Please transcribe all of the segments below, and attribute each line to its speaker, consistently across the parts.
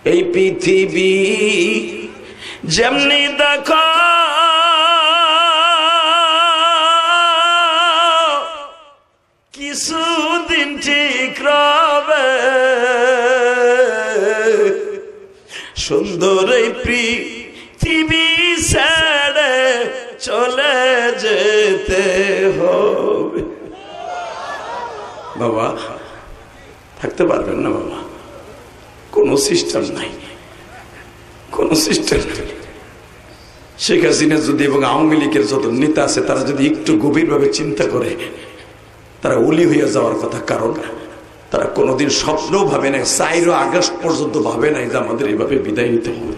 Speaker 1: এই পৃথিবী যেমনি দেখো কিছুদিন ঠিক রবে, সুন্দর এই পৃথিবী ছেড়ে চলে যেতে হবে। বাবা থাকতে পারবেন না বাবা, কোনো সিস্টেম নাই, কোনো সিস্টেম নেই। শেখ হাসিনা যদি এবং আওয়ামী লীগের যত নেতা আছে তারা যদি একটু গভীরভাবে চিন্তা করে, তারা ওলি হইয়া যাওয়ার কথা। কারণ তারা কোনোদিন স্বপ্নও ভাবে নাই, 4 আগস্ট পর্যন্ত ভাবে নাই যে আমাদের এইভাবে বিদায় নিতে হবে।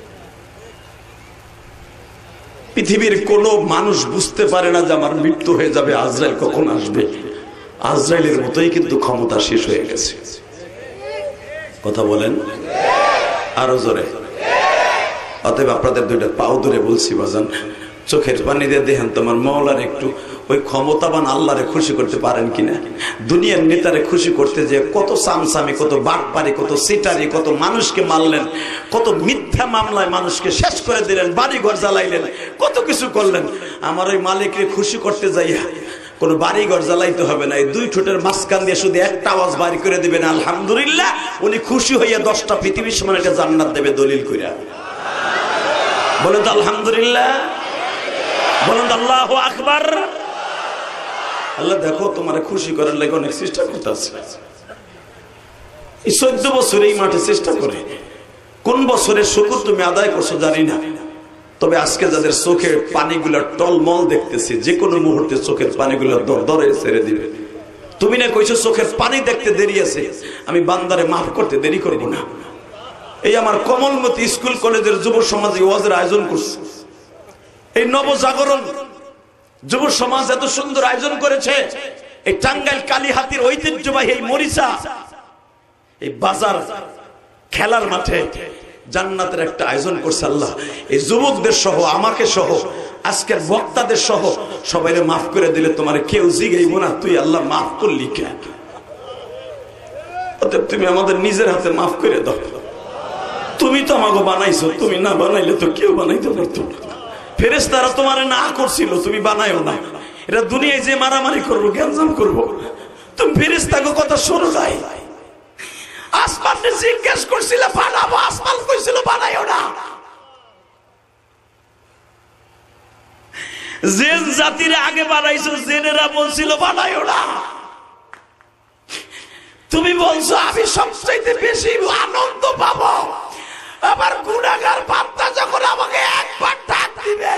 Speaker 1: পৃথিবীর কোন মানুষ বুঝতে পারে না যে আমার মৃত্যু হয়ে যাবে, আজরাইল কখন আসবে। আজরাইলের মতোই কিন্তু ক্ষমতা শেষ হয়ে গেছে। কথা বলেন আরো জোরে। অতএব আপনাদের দুইটা পাও ধরে বলছি বাজান, চোখের পানি দিয়ে দেখেন তোমার মওলার একটু ওই ক্ষমতাবান আল্লাহরে খুশি করতে পারেন কিনা। দুনিয়ার নেতারে খুশি করতে যে কত সামসামি, কত বাটপারি, কত সিটারি, কত মানুষকে মারলেন, কত মিথ্যা মামলায় মানুষকে শেষ করে দিলেন, বাড়ি ঘর জ্বালাইলেন, কত কিছু করলেন। আমার ওই মালিককে খুশি করতে যাইয়া কোন বাড়ি ঘর জ্বালাইতে হবে না, এই 2 ঠোঁটের মাঝখান দিয়ে শুধু একটা আওয়াজ বাড়ি করে দিবেন আলহামদুলিল্লাহ, উনি খুশি হইয়া 10টা পৃথিবীর সমান একটা জান্নাত দেবে দলিল কইরা। বলেন তো আলহামদুলিল্লাহ, বলেন তো আল্লাহু আকবার। আল্লাহ দেখো তোমার খুশি করার লাগে অনেক চেষ্টা করতেছে। এই 14 বছর এই মাঠে চেষ্টা করে, কোন বছরের শুকর তুমি আদায় করছো জানি না। তবে আজকে যাদের চোখের পানিগুলো টলমল দেখতেছি, যে কোনো মুহূর্তে চোখের পানিগুলো দরে ছেড়ে দিবে। তুমি না কইছো চোখের পানি দেখতে দেরি আছে, আমি বান্দারে মাফ করতে দেরি করব না। এই আমার কমলমতি স্কুল কলেজের যুব সমাজ ওয়াজের আয়োজন করছে, এই নবজাগরণ যুব সমাজ এত সুন্দর আয়োজন করেছে। এই টাঙ্গাইল কালীহাতির ঐতিহ্যবাহী এই মরিচা এই বাজার খেলার মাঠে জান্নাতের একটা আয়োজন করছে আল্লাহ। এই যুবকদের সহ, আমাকে সহ, আজকের বক্তাদের সহ সবাইরে মাফ করে দিলে তোমার কেউ জিগাইব না তুই আল্লাহ মাফ করলি কেন। অতএব তুমি আমাদের নিজের হাতে মাফ করে দাও। তুমি তো আমাকে বানাইছো, তুমি না বানাইলে তো কেউ বানাইতে পারতো না। ফেরেশতারা তোমার না করছিল, তুমি বানাইও না। এটা দুনিয়ায় যে মারামারি করবো, গ্যাঞ্জাম করবো, তুমি ফেরেশতাকে কথা শোনো নাই। আসমানকে জিজ্ঞেস করছিল বানাবো, আসমান কইছিল বানাইও না। জিন জাতির আগে বানাইছো, জিনেরা বলছিল বানাইও না। তুমি বলছো আমি সবচেয়ে বেশি আনন্দ পাবো আমার গুনাহগার বান্দা যখন আমাকে একবার ডাক দিবে,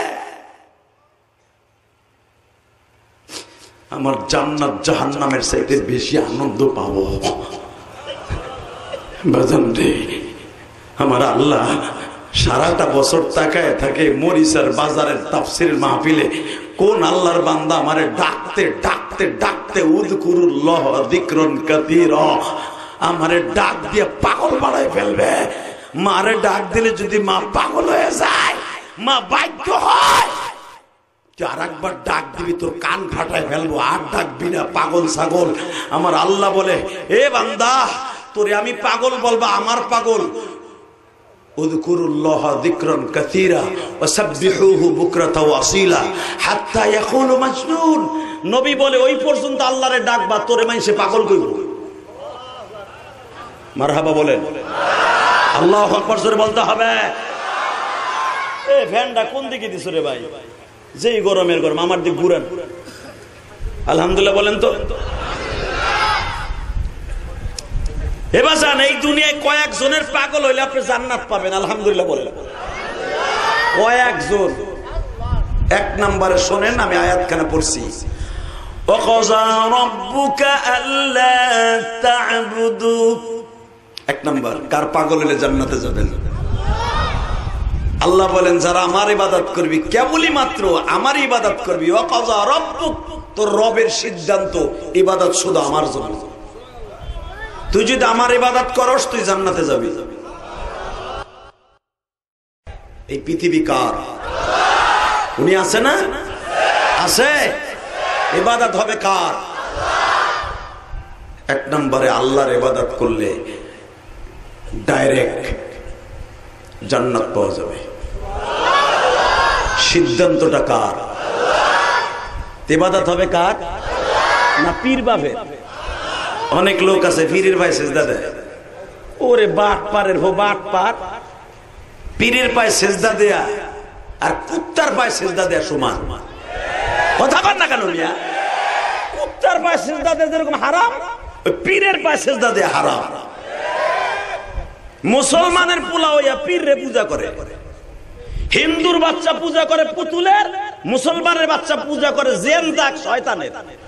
Speaker 1: আমার জান্নাত জাহান্নামের চাইতে বেশি আনন্দ পাবো। বাজান রে, আমার আল্লাহ সারাটা বছর তাকায় থাকে মরিচার বাজারের তাফসীরের মাহফিলে কোন আল্লাহর বান্দা আমারে ডাকতে ডাকতে ডাকতে উযকুরুল্লাহ যিকরান কাসীরা, আমারে ডাক দিয়ে পাগল বানায় ফেলবে। মারে ডাক দিলে যদি মা পাগল হয়ে যায়, মা বাধ্য হয় আর একবার ডাক দিবি তোর কান ফাটায় ফেলবো, আর ডাকবি না পাগল ছাগল। আমার আল্লাহ বলে এ বান্দা তোরে আমি পাগল বলবা, আমার পাগল। উযকুরুল্লাহ যিকরান কাসীরা ওয়াসাব্বিহুহু বুকরাতা ওয়া আসীলা হাত্তা ইয়াকুলু মাজনুন। নবী বলে ওই পর্যন্ত আল্লাহরে ডাকবা তোরে মাইসে পাগল কইব। মারহাবা বলেন, আল্লাহু আকবার জোরে বলতে হবে। এ ফ্যানটা কোন দিকে দিছ রে ভাই? যেই গরমের গরম আমার দিক ঘুরান। আলহামদুলিল্লাহ বলেন তো। এবার জান এই দুনিয়ায় কয়েকজনের পাগল হইলে আপনি জান্নাত পাবেন। আলহামদুলিল্লাহ বলেন কয়েকজন। 1 নম্বরে শোনেন, আমি আয়াতখানা পড়ছি। ওয়াকাযা রাব্বুকা আল্লা তা'বুদু। 1 নম্বর, কার পাগল হইলে জান্নাতে যাবেন? আল্লাহ বলেন যারা আমার ইবাদত করবি, কেবলই মাত্র আমার ইবাদত করবি। ওয়াকাযা রাব্বুক, তোর রবের সিদ্ধান্ত ইবাদত শুধু আমার জন্য। তুই যদি আমার ইবাদত করস তুই জান্নাতে যাবি। এই পৃথিবী কার? উনি আছে না? আছে। ইবাদত হবে কার? 1 নম্বরে আল্লাহর ইবাদত করলে ডাইরেক্ট জান্নাত পাওয়া যাবে। সিদ্ধান্তটা কার? ইবাদত হবে কার? না পীর বাপের? অনেক লোক আছে পীরের পায়ে সেজদা দেয়। ওরে বাট পারের হো বাট পার, পীরের পায়ে সেজদা দেয়া আর কুত্তার পায়ে সেজদা দেয়া সমান। কথা বল না কেন মিয়া? কুত্তার পায়ে সেজদা দেয়া যেরকম হারাম, পীরের পায়ে সেজদা দেয়া হারাম। মুসলমানের পোলা হইয়া পীররে পূজা করে, হিন্দুর বাচ্চা পূজা করে পুতুলের, মুসলমানের বাচ্চা পূজা করে জেনদাক শয়তানের।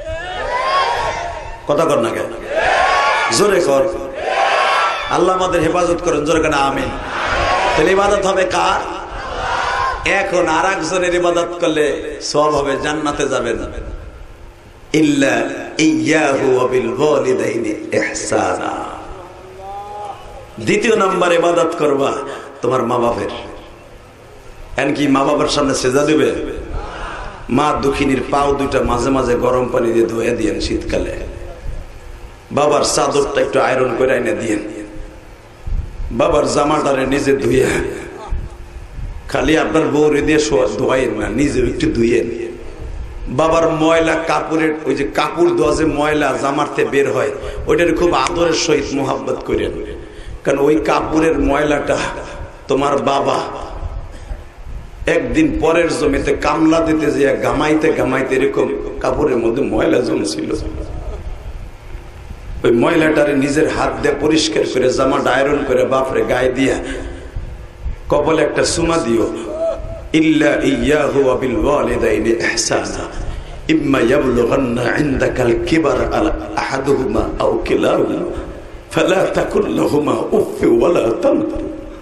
Speaker 1: কথা কর না কেন? জোরে কর। আল্লাহ আমাদের হেফাজত করেন, জোরে কেন আমিন। তাহলে ইবাদত হবে কার? এখন আর একজনের ইবাদত করলে সওয়াব হবে, জান্নাতে যাবেন। ইল্লা ইয়্যাহু ওয়া বিল ওয়ালিদাইনি ইহসানা। দ্বিতীয় নাম্বার ইবাদত করবা তোমার মা বাপের। এমনকি মা বাবার সামনে সেজদা দিবে? মা দুঃখিনীর পাও দুইটা মাঝে মাঝে গরম পানি দিয়ে ধুয়ে দিয়েন শীতকালে। বাবার চাদরটা একটু আয়রন করে এনে দিয়েন। বাবার জামাটারে নিজে ধুয়ে, খালি আপনার বউরে দিয়ে ধোয়েন না, নিজে একটু ধুয়েন। বাবার ময়লা কাপড়ের, ওই যে কাপড় ধোয়া যে ময়লা জামারতে বের হয়, ওইটার খুব আদরের সহিত মোহাব্বত করেন। কারণ ওই কাপড়ের ময়লাটা তোমার বাবা একদিন পরের জমিতে কামলা দিতে যে গামাইতে গামাইতে এরকম কাপড়ের মধ্যে ময়লা জমছিল, ওই ময়লাটারে নিজের হাত দিয়ে পরিষ্কার করে জামাটা আয়রন করে বাপরে গায়ে দিয়া কপালে একটা সুমা দিও। ইল্লা ইয়্যাহু ওয়া বিল ওয়ালিদাইনি ইহসানা ইম্মা ইয়াবলুগান্না ইনদাকাল কিবার আলা আহাদুহুমা আও কিলাহুমা ফালা তাকুল লাহুমা উফ ওয়া লা তানহার।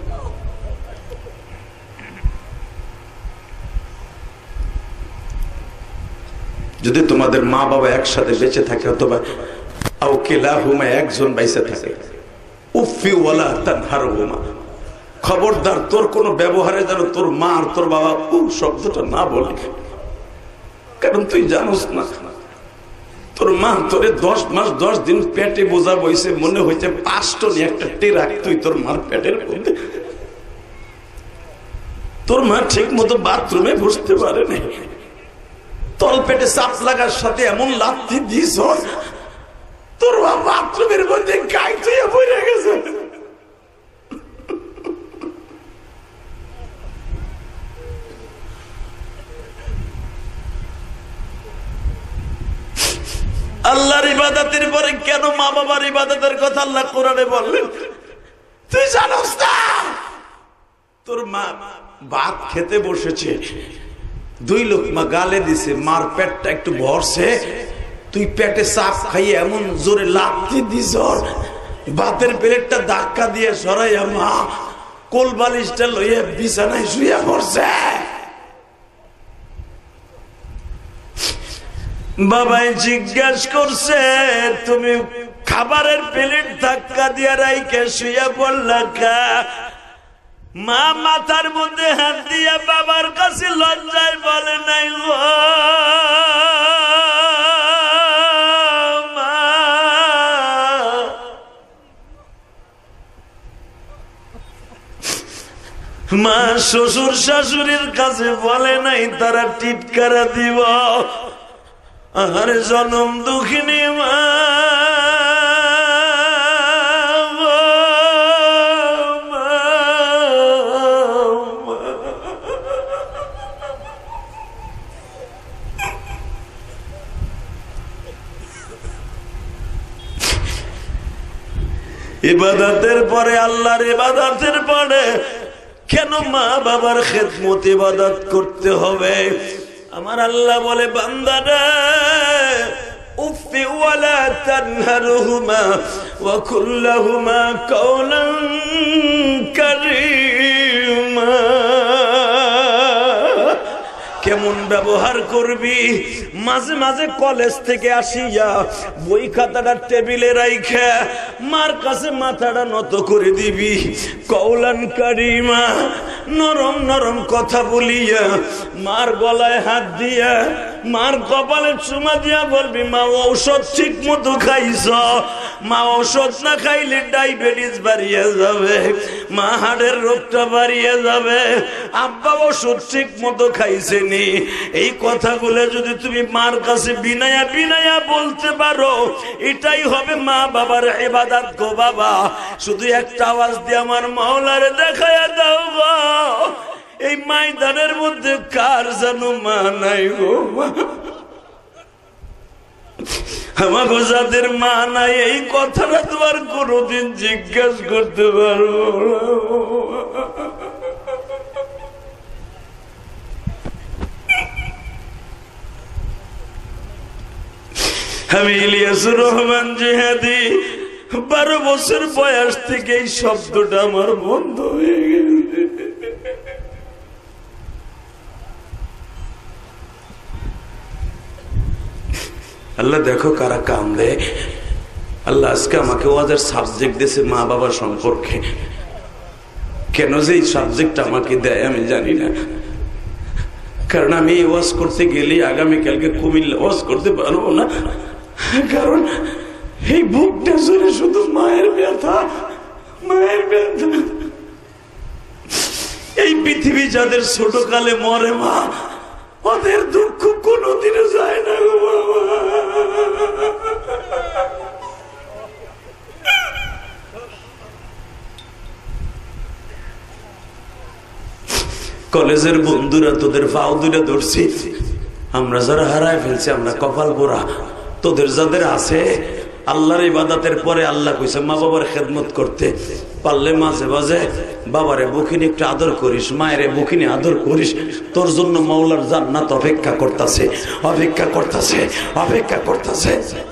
Speaker 1: যদি তোমাদের মা বাবা একসাথে বেঁচে থাকে অথবা আও কিলাহুমা একজন বেঁচে থাকে, উফি ওয়া লা তানহারহুমা, খবরদার তোর কোন ব্যবহারে যেন তোর মা আর তোর বাবা শব্দটা না বলে। কারণ তুই জানোস না তোর মা তোরে 10 মাস 10 দিন পেটে বোঝা বইছে, মনে হয়েছে 5 টন একটা টেরাক তুই তোর মার পেটের মধ্যে। তোর মা ঠিক মতো বাথরুমে বসতে পারে না, তল পেটে চাপ লাগার সাথে এমন লাথি দিস তোর মা বাথরুমের মধ্যে গায়ে ধুয়ে পড়ে গেছে। আল্লাহর ইবাদতের পরে কেন মা বাবার ইবাদতের কথা আল্লাহ কোরআনে বললেন? তুই জানোস না তোর মা ভাত খেতে বসেছে, 2 লোকমা গালে দিছে, মার পেটটা একটু ভরছে, তুই পেটে চাপ খাইয়ে এমন জোরে লাথি দিছ, ভাতের প্লেটটা ধাক্কা দিয়ে সরাইয়া মা কোল বালিশটা লইয়া বিছানায় শুয়ে পড়ছে। বাবাই জিজ্ঞাসা করছে তুমি খাবারের প্লেট ধাক্কা দিয়ে রাইকে শুয়ে পড়লা কা? মা মাথার মধ্যে হাত দিয়ে বাবার কাছে লজ্জায় বলে নাই গো মা, মা শ্বশুর শাশুড়ির কাছে বলে নাই তারা টিটকারা দিব। আর জনম দুঃখিনী মা, ইবাদতের পরে আল্লাহর ইবাদতের পরে কেন মা বাবার খেদমত ইবাদত করতে হবে? আমার আল্লাহ বলে বান্দারা উফি ওয়ালা তানহারহুমা ওয়া কুল্লাহুমা কাওলান কারীমা। কেমন ব্যবহার করবি? মাঝে মাঝে কলেজ থেকে আসিয়া বই খাতাটা টেবিলে রাইখা মার কাছে মাথাটা নত করে দিবি, কওলান কারীমা, নরম নরম কথা বলিয়া মার গলায় হাত দিয়া মার কপালে চুমা দিয়া বলবি মা ঔষধ ঠিক মতো খাইছ, মা ঔষধ না খাইলে ডায়াবেটিস বাড়িয়ে যাবে, মা হাড়ের রোগটা বাড়িয়ে যাবে, আব্বা ওষুধ ঠিক মতো খাইছেনি। এই কথাগুলো যদি তুমি মার কাছে বিনায়া বিনায়া বলতে পারো, এটাই হবে মা বাবার ইবাদত গো বাবা। শুধু একটা আওয়াজ দিয়ে আমার মাওলারে দেখায়া দাও গো, এই ময়দানের মধ্যে কার জানো মা নাই গো। আমাকে যাদের মা নাই এই কথাটা তোমার কোনোদিন জিজ্ঞেস করতে পারবো না। আমি ইলিয়াসুর রহমান জিহাদি 12 বছর বয়স থেকে এই শব্দটা আমার বন্ধ হয়ে গেছে। আল্লাহ দেখো কারা কাম দেয়। আল্লাহ আজকে আমাকে ওয়াজের সাবজেক্ট দিয়েছে মা বাবার সম্পর্কে। কেন যে এই সাবজেক্ট আমাকে দেয় আমি জানি না, কারণ আমি ওয়াজ করতে গেলে আগামীকালকে কুমিল্লা ওয়াজ করতে পারবো না, কারণ এই বুকটা জুড়ে শুধু মায়ের ব্যথা, মায়ের ব্যথা। এই পৃথিবী যাদের ছোট কালে মরে মা, ওদের দুঃখ কোনোদিনও যায় না গো বাবা। কলেজের বন্ধুরা তোদের পাও দুইটা ধরছি, আমরা যারা হারায় ফেলছি আমরা কপাল পোড়া। তোদের যাদের আছে আল্লাহর ইবাদতের পরে আল্লাহ কইছে মা বাবার খেদমত করতে পারলে মাঝে মাঝে বাবারে বুকিনি একটু আদর করিস, মায়েরে বুকিনি আদর করিস, তোর জন্য মাওলার জান্নাত অপেক্ষা করতেছে, অপেক্ষা করতেছে, অপেক্ষা করতেছে।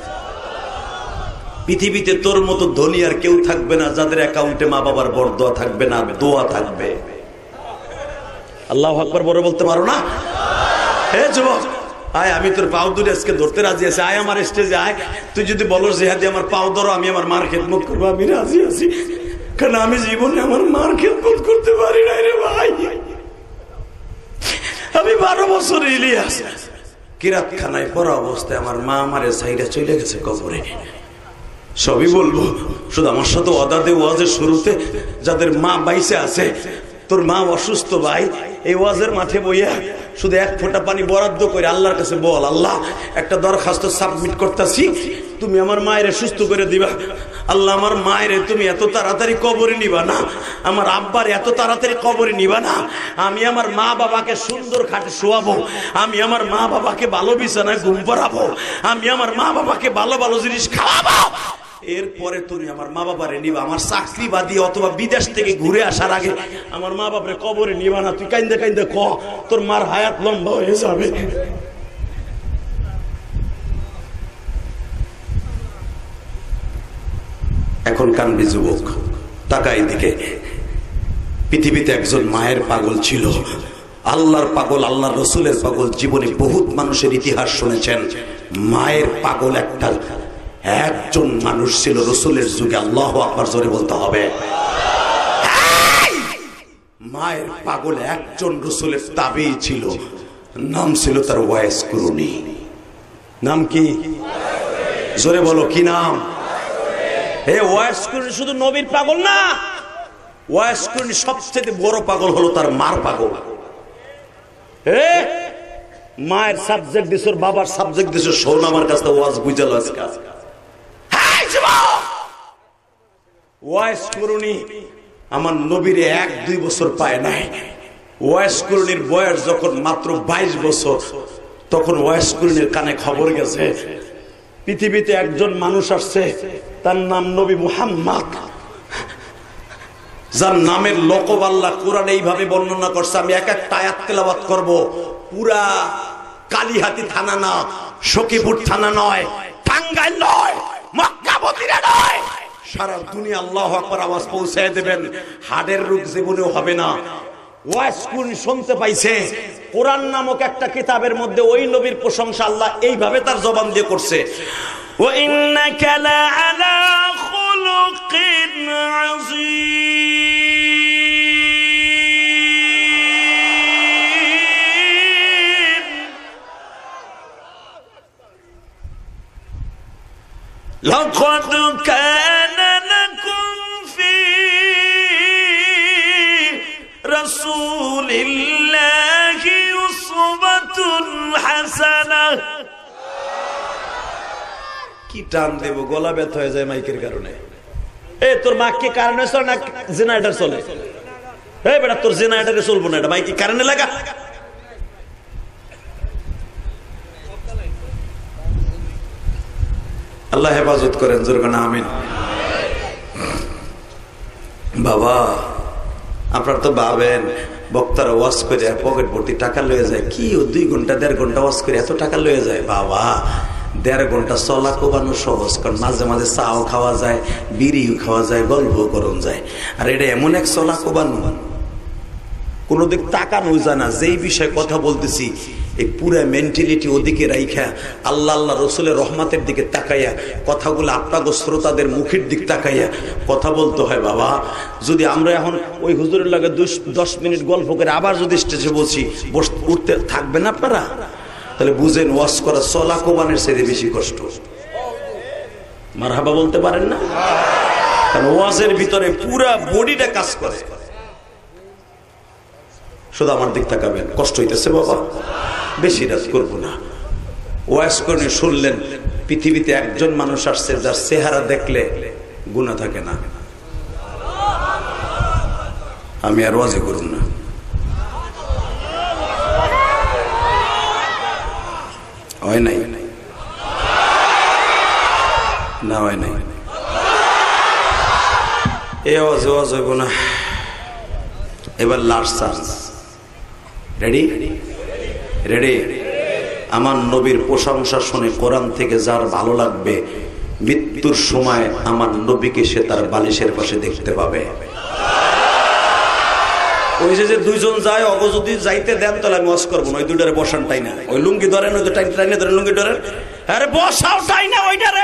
Speaker 1: পৃথিবীতে তোর মতো ধনী আর কেউ থাকবে না যাদের অ্যাকাউন্টে মা বাবার বরদোয়া থাকবে না, দোয়া থাকবে। আল্লাহু আকবার বড় বলতে পারো না? হে যুবক আয়, আমি তোর পাও দুটো আজকে ধরতে রাজি আছি, আয় আমার স্টেজে আয়। তুই যদি বলো জিহাদি আমার পাও ধরো, আমি আমার মার খেদমত করবো, আমি রাজি আছি। কারণ আমি জীবনে আমার মার খেদমত করতে পারি না রে ভাই। আমি 12 বছর ইলিয়াস কিরাতখানায় পড়া অবস্থায় আমার মা আমারে সাইডে চলে গেছে কবরে। সবই বলবো, শুধু আমার সাথে ওয়াদে ওয়াজের শুরুতে যাদের মা বাইসে আছে, তোর মা অসুস্থ ভাই, এই ওয়াজের মাঠে বইয়া শুধু 1 ফোঁটা পানি বরাদ্দ করে আল্লাহর কাছে বল, আল্লাহ একটা দরখাস্ত সাবমিট করতেছি, তুমি আমার মায়ের সুস্থ করে দিবা। আল্লাহ আমার মায়ের তুমি এত তাড়াতাড়ি কবরে নিবা না, আমার আব্বার এত তাড়াতাড়ি কবরে নিবা না। আমি আমার মা বাবাকে সুন্দর খাটে শোয়াবো, আমি আমার মা বাবাকে ভালো বিছানায় ঘুম পাড়াবো, আমি আমার মা বাবাকে ভালো ভালো জিনিস খাওয়াবো। এরপরে তুমি আমার মা বাবারে নিবা। আমার চাকরি বাদি অথবা বিদেশ থেকে ঘুরে আসার আগে আমার মা বাবারে কবরে নিবা না। তুই কাইন্দে কাইন্দে ক, তোর মার হায়াত লম্বা হয়ে যাবে। এখন কানবি যুবক, তাকাই দিকে। পৃথিবীতে একজন মায়ের পাগল ছিল, আল্লাহর পাগল, আল্লাহর রসুলের পাগল। জীবনে বহুত মানুষের ইতিহাস শুনেছেন। মায়ের পাগল একজন মানুষ ছিল রসুলের যুগে। আল্লাহু আকবার জোরে বলতে হবে। মায়ের পাগল একজন রসুলের তাবেঈ ছিল, নাম ছিল তার ওয়াইস কুরুনি। নাম কি? জোরে বলো, কি নাম? হে ওয়াইস কুরুনি শুধু নবীর পাগল না, ওয়াইস কুরুনি সবচেয়ে বড় পাগল হলো তার মার পাগল। মায়ের সাবজেক্ট দিছ, বাবার সাবজেক্ট দিছ, শোন আমার কাছে ওয়াজ বুঝালো আজকে। ওয়াইস কুরুনি আমার নবীর 1-2 বছর পায় নাই। ওয়াইস কুরুনির বয়স যখন মাত্র 22 বছর, তখন ওয়াইস কুরুনির কানে খবর গেছে পৃথিবীতে একজন মানুষ আসছে, তার নাম নবী মুহাম্মদ, যার নামের লকব আল্লাহ কোরআনে এইভাবে বর্ণনা করছে। আমি এক একটা আয়াত তেলাওয়াত করব। পুরা কালিহাতি থানা না, সখীপুর থানা নয়, টাঙ্গাইল নয়, মক্কা মদিনা নয়, সারা দুনিয়া আল্লাহু আকবার আওয়াজ পৌঁছায় দেবেন। হাড়ের রোগ জীবনেও হবে না। ওয়াইস কুরুনি শুনতে পাইছে কোরআন নামক একটা কিতাবের মধ্যে ওই নবীর প্রশংসা আল্লাহ এইভাবে তার জবান দিয়ে করছে, ওয়া ইন্নাকা লাআলা খুলুকিন আযীম। লাকাদ কানা লাকুম ফি রাসূলিল্লাহি উসওয়াতুন হাসানাহ। কি টান দেব, গলা ব্যথা হয়ে যায় মাইকের কারণে। তোর মাইক কি কারণে চলে না জেনারেটর চলে? বেটা তোর জেনারেটরে চলবো না, এটা মাইক কি কারণে লাগা? আল্লাহ হেফাজত করেন, জোরে না আমিন। বাবা আপনারা তো ভাবেন বক্তারা ওয়াজ করে পকেট ভর্তি টাকা লয়ে যায়, কি ও 2 ঘন্টা 1.5 ঘন্টা ওয়াজ করে এত টাকা লয়ে যায়? বাবা 1.5 ঘন্টা চলা কোবানো সহজ, কারণ মাঝে মাঝে চাও খাওয়া যায়, বিড়িও খাওয়া যায়, গল্প করন যায়। আর এটা এমন এক চলা কোবানো, কোনো দিক তাকানো যায় না। যেই বিষয়ে কথা বলতেছি এই পুরা মেন্টালিটি ওদিকে রাইখা আল্লাহ আল্লাহ রসুলের রহমতের দিকে তাকাইয়া কথাগুলো আপনাদের শ্রোতাদের মুখের দিক তাকাইয়া কথা বলতে হয়। বাবা যদি আমরা এখন ওই হুজুরের লাগে 10 মিনিট গল্প করে আবার যদি স্টেজে বসি, উঠতে থাকবেন আপনারা? তাহলে বুঝেন ওয়াজ করা চলা কোবানের চেয়ে বেশি কষ্ট। মারহাবা বলতে পারেন না? কারণ ওয়াজের ভিতরে পুরা বডিটা কাজ করে। শুধু আমার দিক তাকাবেন, কষ্ট হইতেছে বাবা, বেশি রাত করবো না। ওয়াজ করে শুনলেন পৃথিবীতে একজন মানুষ আসছে যার চেহারা দেখলে গুনাহ থাকে না। আমি আর ওয়াজে করুন না। হয় নাই না, হয় নাই, এই আওয়াজ হইব না। এবার লাস্ট চান্স, রেডি? রেডি? আমার নবীর প্রশংসা শুনে কোরআন থেকে যার ভালো লাগবে, মৃত্যুর সময় আমার নবীকে সে তার বালিশের পাশে দেখতে পাবে। ওই যে 2 জন যায়, অগ যদি যাইতে দেন তাহলে আমি ওয়াজ করবো না। ওই 2টারে বসান টাই না, ওই লুঙ্গি ধরেন, ওই টাইনে ধরেন লুঙ্গি ধরেন, আরে বসাও টাই না ওইটারে,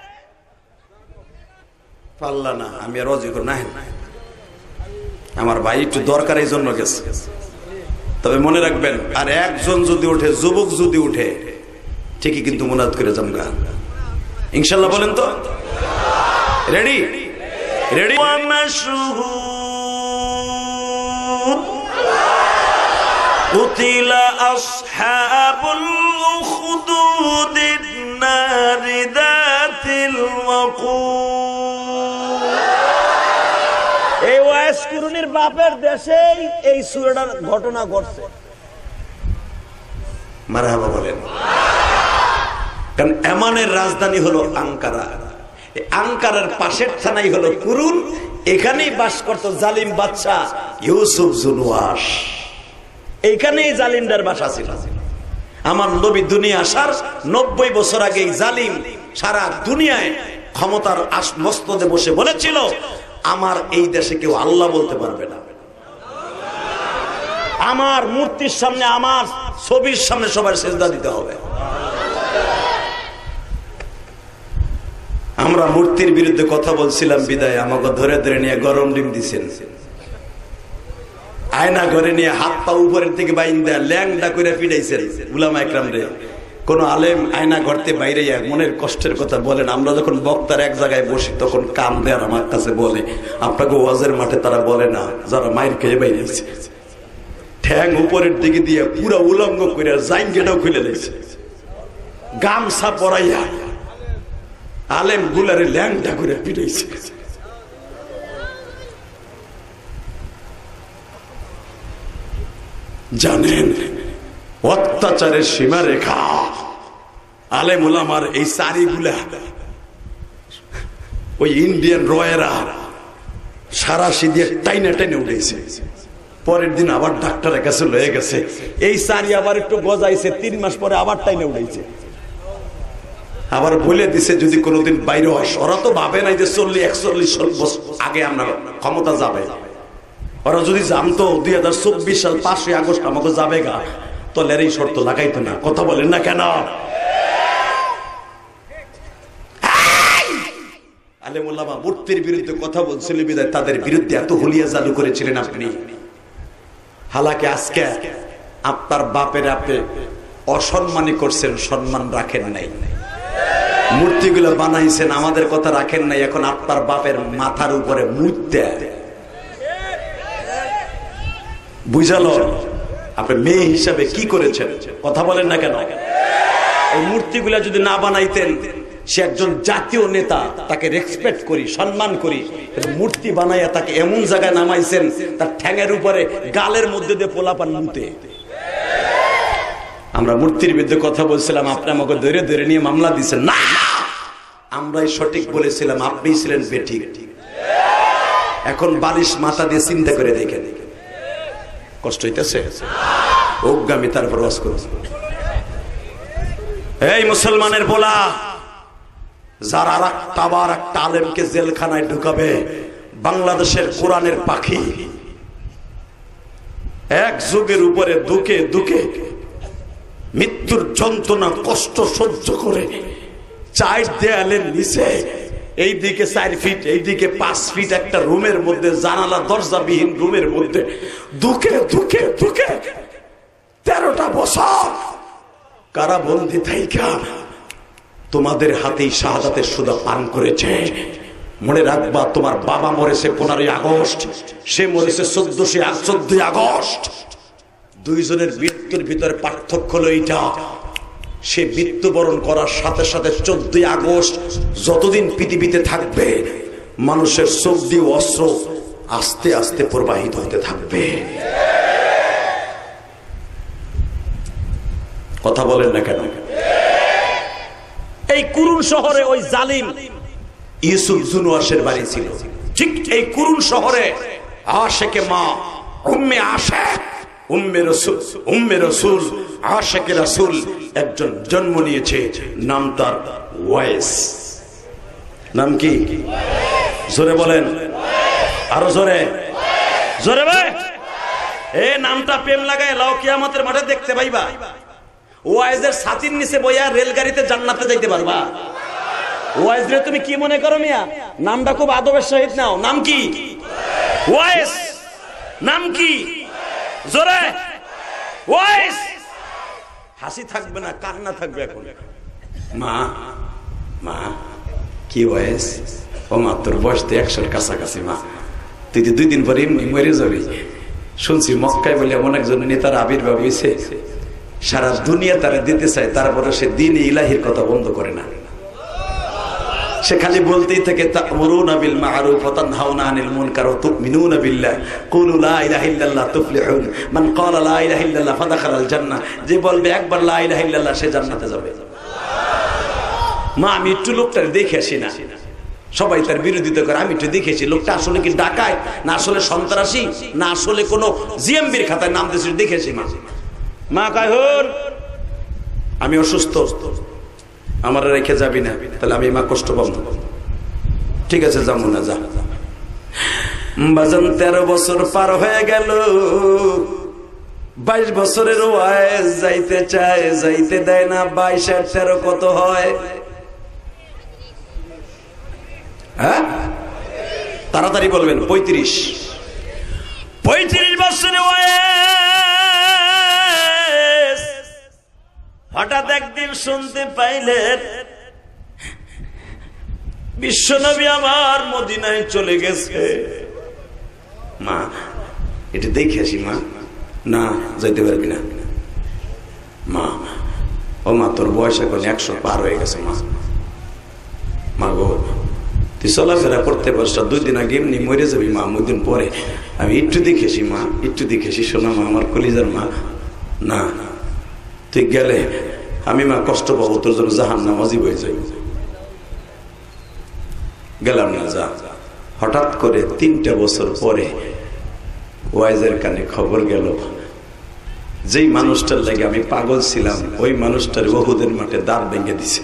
Speaker 1: পারলা না। আমি আর ওয়াজ করব না। আমার ভাই একটু দরকার এই জন্য গেছে। তবে মনে রাখবেন, আর একজন যদি উঠে, যুবক যদি উঠে, ঠিকই কিন্তু মুনাজাত করে জামগা ইনশাআল্লাহ। বলেন তো রেডি? রেডি? কুতিলা আসহাবুল উখদুদিন নারি যাতিল ওয়াকুদ। এই ওয়াইস কুরুনির বাপের দেশে এই সূরাটার ঘটনা ঘটছে। মারহাবা বলেন। কারণ ইয়ামানের রাজধানী হলো আঙ্কারা, আঙ্কারার পাশের থানাই হলো কুরুন। এখানেই বাস করত জালিম বাদশা ইউসুফ জুনওয়াস। এইখানেই জালিমদার বাসা ছিল। আমার নবী দুনিয়া আসার 90 বছর আগে জালিম সারা দুনিয়ায় ক্ষমতার মস্তদে বসে বলেছিল, আমার এই দেশে কেউ আল্লাহ বলতে পারবে না। আমার মূর্তির সামনে, আমার ছবির সামনে সবার সেজদা দিতে হবে। আমরা মূর্তির বিরুদ্ধে কথা বলছিলাম বিদায় আমাকে ধরে ধরে নিয়ে গরম ডিম দিছেন, আয়না ঘরে নিয়ে হাত পা উপরের থেকে বাইন্দা ল্যাংডা করে পিটাইছেন উলামা একরাম রে। কোন আলেম আয়না ঘরতে বাইরে মনের কষ্টের কথা বলেন। আমরা যখন বক্তার এক জায়গায় বসি তখন কাম দেয় আমার কাছে বলে, আপনাকে ওয়াজের মাঠে তারা বলে না, যারা মাইর খেয়ে বাইরেছে ঠ্যাং উপরের দিকে দিয়ে পুরা উলঙ্গ করে জাইঙ্গেটাও খুলে দিয়েছে, গামছা পরাইয়া আলেম গুলারে ল্যাংডা করে পিটাইছে। জানেন অত্যাচারের সীমা রেখা আলেম ওলামার এই সারিগুলা ওই ইন্ডিয়ান রয়েরা সারাশি দিয়ে টাইনে টাইনে উঠেছে। পরের দিন আবার ডাক্তারের কাছে লয়ে গেছে, এই সারি আবার একটু গজাইছে, 3 মাস পরে আবার টাইনে উঠেছে। আবার বলে দিছে যদি কোনোদিন বাইরে হয়, ওরা তো ভাবে নাই যে 40-41 বছর আগে আমরা ক্ষমতা যাবে। ওরা যদি জানতো 2024 সাল 5 আগস্ট আমাকে যাবে গা, তাহলে এই শর্ত লাগাইতো না। কথা বলেন না কেন? আলেম ওলামা মূর্তির বিরুদ্ধে কথা বলছিল বিদায় তাদের বিরুদ্ধে এত হুলিয়া চালু করেছিলেন আপনি। হালাকে আজকে আপনার বাপের আপনি অসম্মানী করছেন, সম্মান রাখেন নাই। মূর্তিগুলো বানাইছেন, আমাদের কথা রাখেন নাই, এখন আপনার বাপের মাথার উপরে মূর্তি বুঝালো। আপনি মেয়ে হিসাবে কি করেছেন কথা বলেন না কেন? এই মূর্তিগুলা যদি না বানাইতেন, সে একজন জাতীয় নেতা, তাকে রেসপেক্ট করি, সম্মান করি, মূর্তি বানাইয়া তাকে এমন জায়গায় নামাইছেন তার ঠ্যাঙের উপরে গালের মধ্যে দিয়ে পোলাপান মুতে। আমরা মূর্তির বিরুদ্ধে কথা বলছিলাম, আপনি আমাকে ধরে ধরে নিয়ে মামলা দিচ্ছেন। না, আমরাই সঠিক বলেছিলাম, আপনিই ছিলেন বেঠিক। এখন বালিশ মাথা দিয়ে চিন্তা করে দেখে কষ্ট হইতেছে, অজ্ঞামী তারপর ওয়াজ করো। এই মুসলমানের বলা, যারা আবার একটা আলেমকে জেলখানায় ঢুকাবে, বাংলাদেশের কোরআনের পাখি এক যুগের উপরে দুকে দুকে মৃত্যুর যন্ত্রণা কষ্ট সহ্য করে চার দেয়ালের নিচে, এইদিকে 4 ফিট এইদিকে 5 ফিট একটা রুমের মধ্যে, জানালা দরজাবিহীন রুমের মধ্যে দুকে দুকে দুকে 13টা বছর কারাবন্দী থাইকা তোমাদের হাতেই শাহাদাতের সুদা পান করেছে। মনে রাখবা, তোমার বাবা মরেছে 15ই আগস্ট, সে মরেছে 14ই আগস্ট। দুইজনের মৃত্যুর ভিতরে পার্থক্য হলো এইটা, সে মৃত্যুবরণ করার সাথে সাথে 14ই আগস্ট যতদিন পৃথিবীতে থাকবে, মানুষের চোখ দিয়ে অস্ত্র আস্তে আস্তে প্রবাহিত হতে থাকবে। কথা বলেন না কেন? এই কুরুন শহরে ওই জালিম ইউসুফ জুনওয়াসের বাড়ি ছিল, ঠিক এই কুরুন শহরে আশেকে মা উম্মে আশেক উম্মে রসুল আশেকে রাসূল একজন জন্ম নিয়েছে, নাম তার ওয়াইস। নাম কি? জোরে বলেন, আরো জোরে জোরে ভাই। এই নামটা প্রেম লাগায় লাও, কিয়ামতের মাঠে দেখতে পাইবা। ওয়াইজের ছাতির নিচে বইয়া রেলগাড়িতে জান্নাতে যাইতে পারবা। ওয়াইজ রে তুমি কি মনে করো মিয়া? নামটা খুব আদবের সহিত নাও। নাম কি? ওয়াইস। নাম কি? জোরে ওয়াইস। হাসি থাকবে না, কান্না থাকবে। এখন মা মা কি ওয়াইস? ও মা, তোর বয়স তো 100-র কাছাকাছি। মা, তুই তো 2 দিন পরে এমনি মরে যাবি। শুনছি মক্কায় বলে এমন একজন নেতার আবির্ভাব হয়েছে, সারা দুনিয়া তারা দিতে চায়, তারপরে সে দ্বীন ইলাহির কথা বন্ধ করে না। সে খালি বলতেই থাকে, তা'মুরুনা বিল মা'রুফ ওয়া তানহাউনা আনিল মুনকার ওয়া তু'মিনুনা বিল্লাহ কুলু লা ইলাহা ইল্লাল্লাহ তুফলিহুন মান ক্বালা লা ইলাহা ইল্লাল্লাহ ফাদাখালাল জান্নাহ। যে বলবে একবার লা ইলাহা ইল্লাল্লাহ, সে জান্নাতে যাবে। মা, আমি একটু লোকটার দেখে আসি না, সবাই তার বিরোধিতা করে, আমি একটু দেখেছি লোকটা আসলে কি ডাকায়, না আসলে সন্ত্রাসী, না আসলে কোনো জিএমবির খাতায় নাম দিয়েছে, দেখেছি। মা মা কয়, হন আমি অসুস্থ, আমার রেখে যাবি না। তাহলে আমি মা কষ্ট পাবো। ঠিক আছে, যাবো না, যা। বাজান 13 বছর পার হয়ে গেল, 22 বছরের ওয়াইজ যাইতে চায়, যাইতে দেয় না। 22 আর 13 কত হয়? হ্যাঁ, তাড়াতাড়ি বলবেন। 35 বছরের ওয়াইজ হঠাৎ একদিন শুনতে পাইলেন বিশ্বনবী আমার মদিনায় চলে গেছে। মা, এটা দেখে আসি। মা, না যাইতে পারবি না। মা, ও মা, তোর বয়স এখন 100 পার হয়ে গেছে। মা, মা গো, তুই চলাফেরা করতে পারছ, 2 দিন আগে এমনি মরে যাবি। মা, 2 দিন পরে আমি একটু দেখেছি। মা, একটু দেখেছি। শোনা মা, আমার কলিজার মা, না তুই গেলে আমি মা কষ্ট পাবো, তোর জন্য জাহান্নামী হয়ে যাই। গেলাম না, যা। হঠাৎ করে 3টা বছর পরে ওয়াইজের কানে খবর গেল, যেই মানুষটার লাগে আমি পাগল ছিলাম, ওই মানুষটার উহুদের মাঠে দাঁত ভেঙে দিছে।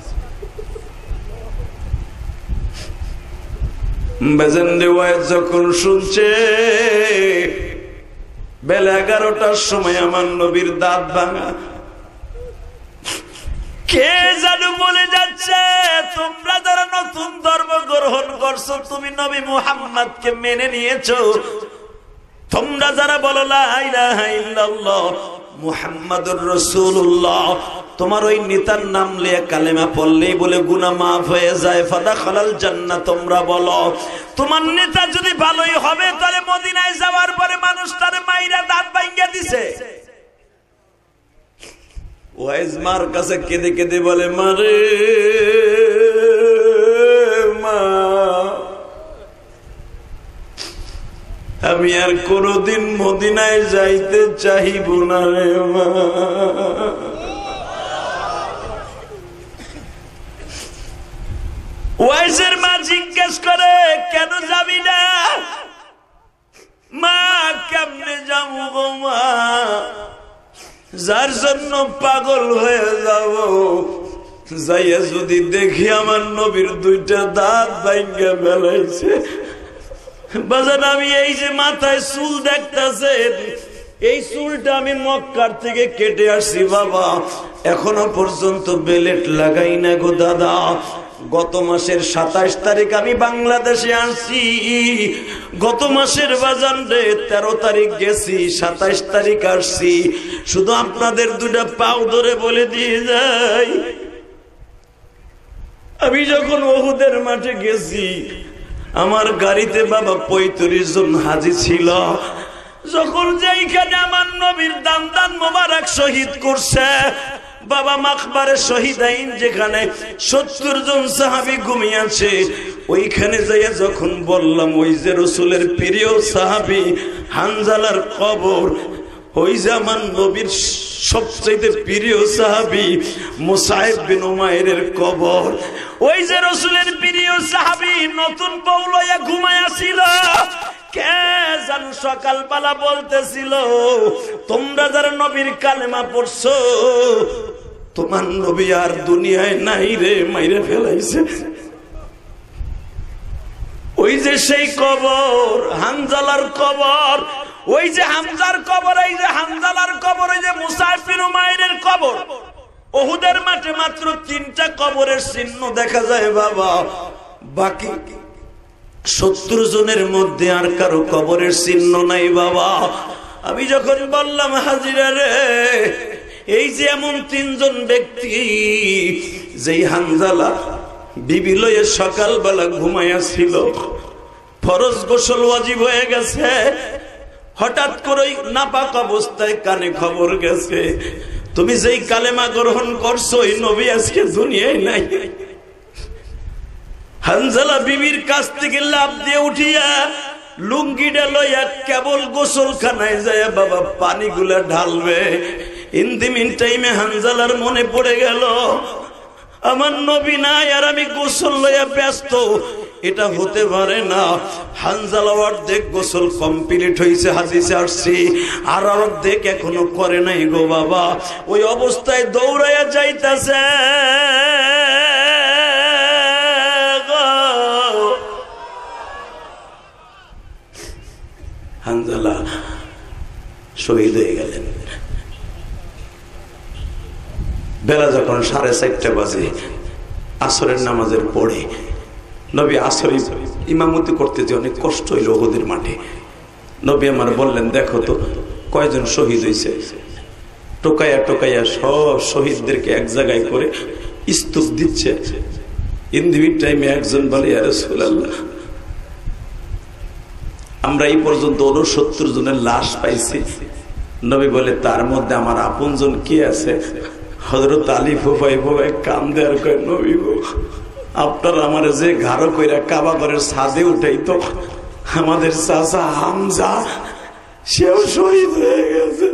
Speaker 1: যখন শুনছে বেলা 11টার সময় আমার নবীর দাঁত ভাঙা, কে জানু বলে যাচ্ছে, তোমরা যারা নতুন ধর্ম গ্রহণ করছো, তুমি নবী মুহাম্মদকে মেনে নিয়েছো, তোমরা যারা বলো লা ইলাহা ইল্লাল্লাহ মুহাম্মাদুর রাসূলুল্লাহ, তোমার ওই নেতার নাম লিয়ে কালেমা পড়লেই বলে গুনাহ মাফ হয়ে যায়, ফাদাখালাল জান্নাহ। তোমরা বলো তোমার নেতা যদি ভালোই হবে তাহলে মদিনায় যাওয়ার পরে মানুষ তার মাইরা দাঁত ভাঙিয়ে দিছে। ওয়াইজ মার কাছে কেঁদে কেঁদে বলে, মারে মা, আমি আর কোনদিন মদিনায় যাইতে চাইব না রে মা। ওয়াইজের মা জিজ্ঞেস করে, কেন যাবি না? মা, কেমনে যাবো গো মা, যার জন্য পাগল হয়ে যাব, যাইয়া যদি দেখি আমার নবীর দুইটা দাঁত ভাঙা ফেলাইছে। বাজান, আমি এই যে মাথায় চুল দেখতেছেন, এই চুলটা আমি মক্কার থেকে কেটে আসছি বাবা, এখনো পর্যন্ত বেলেট লাগাই না গো দাদা। গত মাসের 27 তারিখ আমি বাংলাদেশে আসছি, গত মাসের বাজান রে 13 তারিখ গেছি, 27 তারিখ আসছি। শুধু আপনাদের দুটা পাও ধরে বলে দিয়ে যাই, আমি যখন উহুদের মাঠে গেছি আমার গাড়িতে বাবা 35 জন হাজী ছিল। যখন যেইখানে আমার নবীর দান মোবারক শহীদ করছে বাবা, মাকবারে শহীদাইন, যেখানে 70 জন সাহাবী ঘুমিয়ে আছে, ওইখানে যাইয়া যখন বললাম ওই যে রাসূলের প্রিয় সাহাবী হানজালার কবর, ওই যে আমার নবীর সবচেয়ে প্রিয় সাহাবী মুসাইব বিন উমাইরের কবর, ওই যে রাসূলের প্রিয় সাহাবী নতুন বউ লইয়া ঘুমায়া ছিল, কে জানো সকালবেলা বলতেছিল, তোমরা যারা নবীর কালেমা পড়ছো তোমার নবী আর দুনিয়ায় নাই রে, মাইরে ফেলাইছে। ওই যে সেই কবর হানজালার কবর, ওই যে হামজার কবর, এই যে হানজালার কবর, ওই যে মুসাইব বিন উমাইরের কবর। উহুদের মাঠে মাত্র 3টা কবরের চিহ্ন দেখা যায় বাবা, বাকি 70 জনের মধ্যে আর কারো কবরের চিহ্ন নাই বাবা। আমি যখন বললাম হাজিরা রে, এই যে এমন 3 জন ব্যক্তি, যেই হানজালা বিবি লয়ে সকালবেলা ঘুমাইয়া ছিল, ফরজ গোসল ওয়াজিব হয়ে গেছে, হঠাৎ করে নাপাক অবস্থায় কানে খবর গেছে তুমি যেই কালেমা গ্রহণ করছো ওই নবী আজকে দুনিয়ায় নাই। হানজালা বিবির কাছ থেকে লাফ দিয়ে উঠিয়া লুঙ্গিটা লইয়া কেবল গোসলখানায় যায় বাবা পানিগুলা ঢালবে। ইন দি মিন টাইমে হানজালার মনে পড়ে গেল আমার নবী নাই আর আমি গোসল লইয়া ব্যস্ত, এটা হতে পারে না। হানজালা অর্ধেক গোসল কমপ্লিট হয়েছে, হাদিসে আসছে, আর অর্ধেক এখনো করে নাই গো বাবা। ওই অবস্থায় দৌড়াইয়া যাইতাছে, হানজালা শহীদ হয়ে গেলেন। বেলা যখন 4:30 বাজে, আসরের নামাজের পরে নবী আসরে ইমামতি করতে যে অনেক কষ্ট হইল উহুদের মাঠে। নবী আমার বললেন, দেখো তো কয়জন শহীদ হয়েছে। টোকাইয়া টোকাইয়া সব শহীদদেরকে এক জায়গায় করে স্তূপ দিচ্ছে। ইন্দিবির টাইমে একজন বলে, ইয়া রাসূলুল্লাহ, আমরা এই পর্যন্ত 69 জনের লাশ পাইছি। নবী বলে, তার মধ্যে আমার আপনজন কি আছে? হযরত আলী ফুফাই ফুফাই কান্দে আর কয়, নবী গো, আপনার আমার যে ঘাড়ো কইরা কাবা ঘরের ছাদে উঠাইতো আমাদের চাচা হামজা, সেও শহীদ হয়ে গেছে।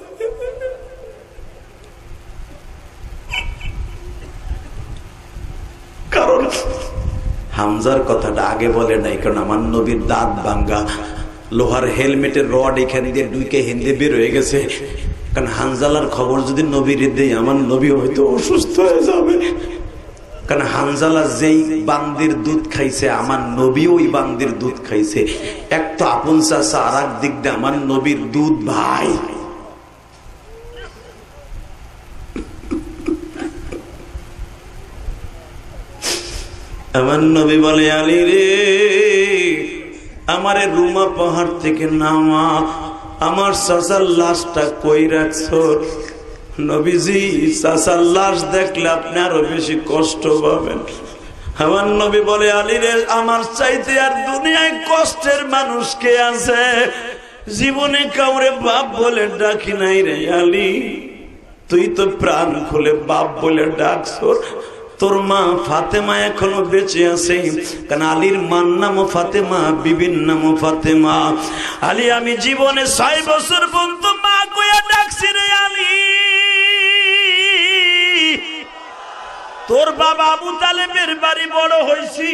Speaker 1: কারণ হামজার কথাটা আগে বলে নাই, কারণ আমার নবীর দাঁত ভাঙ্গা, লোহার হেলমেটের রড এখানে দিয়ে ডুইকে হিন্দে বের হয়ে গেছে। কারণ হানজালার খবর যদি নবীর দেয় আমার নবী হয়তো অসুস্থ হয়ে যাবে। কারণ হানজালা যেই বান্দির দুধ খাইছে আমার নবী ওই বান্দির দুধ খাইছে। এক তো আপন চাচা, আর এক দিক দিয়ে আমার নবীর দুধ ভাই। আমার নবী বলে, আলী রে, আমারে রুমা পাহাড় থেকে নামা, আমার চাচার লাশটা কই রাখছ? নবীজি চাচার লাশ দেখলে আপনি আরো বেশি কষ্ট পাবেন। আমার নবী বলে, আলী রে, আমার চাইতে আর দুনিয়ায় কষ্টের মানুষ কে আছে? জীবনে কাউরে বাপ বলে ডাকি নাই রে আলী, তুই তো প্রাণ খুলে বাপ বলে ডাকছ। তোর মা ফাতেমা এখনো বেঁচে আছে, কারণ আলীর মার নামও ফাতেমা, বিবির নামও ফাতেমা। আলী, আমি জীবনে 6 বছর পর্যন্ত মা কইয়া ডাকছি রে আলী। তোর বাবা আবু তালেবের বাড়ি বড় হইছি,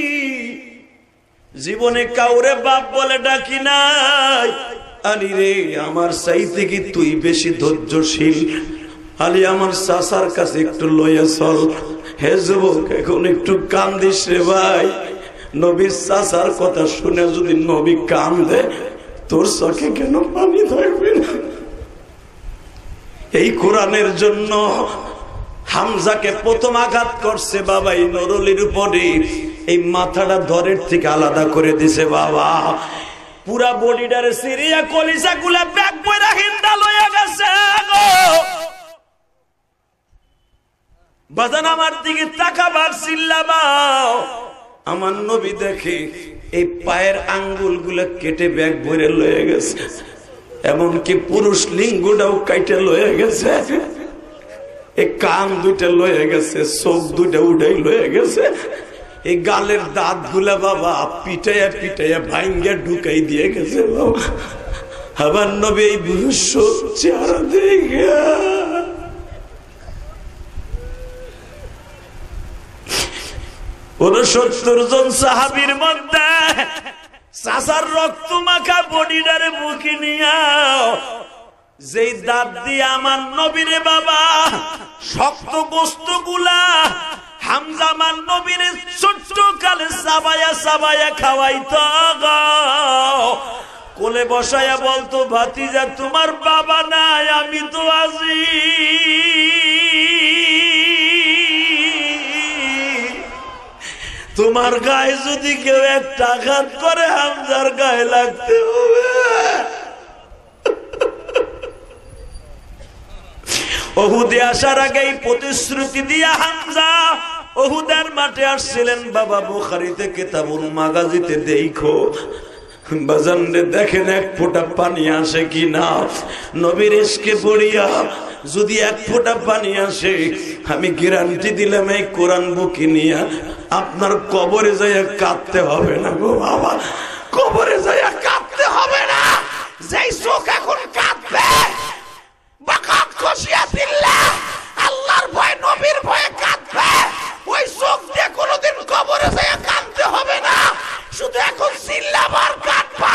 Speaker 1: জীবনে কাউরে বাপ বলে ডাকি নাই। আলী রে, আমার চাইতে কি তুই বেশি ধৈর্যশীল? আলী, আমার চাচার কাছে একটু লইয়া চল। হে যুবক, এখন একটু কান্দিস রে ভাই। নবীর চাচার কথা শুনে যদি নবী কান্দে, তোর চোখে কেন পানি থাকবে না? এই কোরআনের জন্য হামজাকে প্রথম আঘাত করছে বাবা এই নরলির উপরে, এই মাথাটা ধরের থেকে আলাদা করে দিছে বাবা। পুরা বডিটারে সিরিয়া কলিজা গুলা ব্যাগ বইরা হিন্দা লইয়া গেছে গো। বাজান, আমার দিকে তাকাবার চিল্লাবাও। আমার নবী দেখে এই পায়ের আঙ্গুল গুলা কেটে ব্যাগ ভরে লয়ে গেছে, এমনকি পুরুষ লিঙ্গটাও কাইটে লয়ে গেছে, এই কান দুইটা লয়ে গেছে, চোখ দুইটা উঠাই লয়ে গেছে, এই গালের দাঁত গুলা বাবা পিটাইয়া পিটাইয়া ভাঙ্গা ঢুকাই দিয়ে গেছে বাবা। আমার নবী এই ভবিষ্যৎ চেহারা দেখে 69 জন সাহাবীর মধ্যে চাচার রক্ত মাখা বডিটারে বুকে নিয়া যেই দাঁত দিয়ে আমার নবীরে বাবা শক্ত গোস্ত গুলা হামজা আমার নবীরে ছোট্ট কালে সাবায়া সাবায়া খাওয়াইতো গো। কোলে বসায়া বলতো, ভাতিজা তোমার বাবা নাই, আমি তো আছি। তোমার গায়ে যদি কেউ একটা আঘাত করে, হামজার গায়ে লাগতে হবে। ওহুদে আসার আগেই প্রতিশ্রুতি দিয়া হামজা ওহুদের মাঠে আসছিলেন বাবা। বুখারীতে কিতাবুল মাগাজিতে দেখো বাজানরে, দেখেন এক ফোঁটা পানি আসে কিনা। নবীর ইশকে পড়িয়া যদি এক ফোঁটা পানি আসে, আমি গ্যারান্টি দিলাম এই কোরআন বুকে নিয়া আপনার কবরে যাইয়া কাঁদতে হবে না গো বাবা, কবরে যাইয়া কাঁদতে হবে না। যেই চোখ এখন কাঁদবে, বাকাত খশিয়াতিল্লাহ, আল্লাহর ভয় নবীর ভয়ে কাঁদবে, ওই চোখ দিয়ে কোনোদিন কবরে যাইয়া কাঁদতে হবে না, শুধু এখন চিল্লাবার কাঁদবা।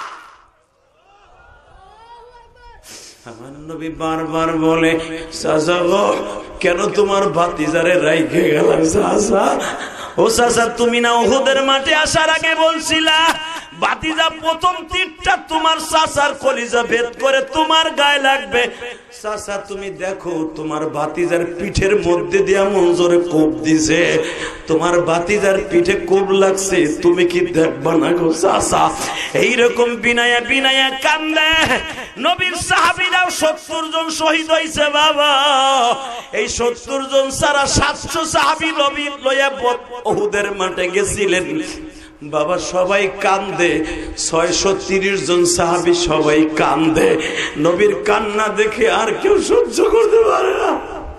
Speaker 1: আমার নবী বারবার বলে, চাচা গো, কেন তোমার ভাতিজারে রাইখে গেলাম? চাচা, ও চাচা, তুমি না উহুদের মাঠে আসার আগে বলছিলা ভাতিজা প্রথম তীরটা তোমার চাচার কলিজা ভেদ করে তোমার গায়ে লাগবে। চাচা, তুমি দেখো তোমার ভাতিজার পিঠের মধ্যে দিয়া মঞ্জরে কোপ দিছে, তোমার ভাতিজার পিঠে কোপ লাগছে, তুমি কি দেখবা না গো চাচা? এইরকম বিনায়া বিনায়া কান্দে। নবীর সাহাবীরাও 70 জন শহীদ হইছে বাবা। এই 70 জন ছাড়া 700 সাহাবী নবী লইয়া উহুদের মাঠে গেছিলেন বাবা। সবাই কান্দে, 630 জন সাহাবী সবাই কান্দে। নবীর কান্না দেখে আর কেউ সহ্য করতে পারে না।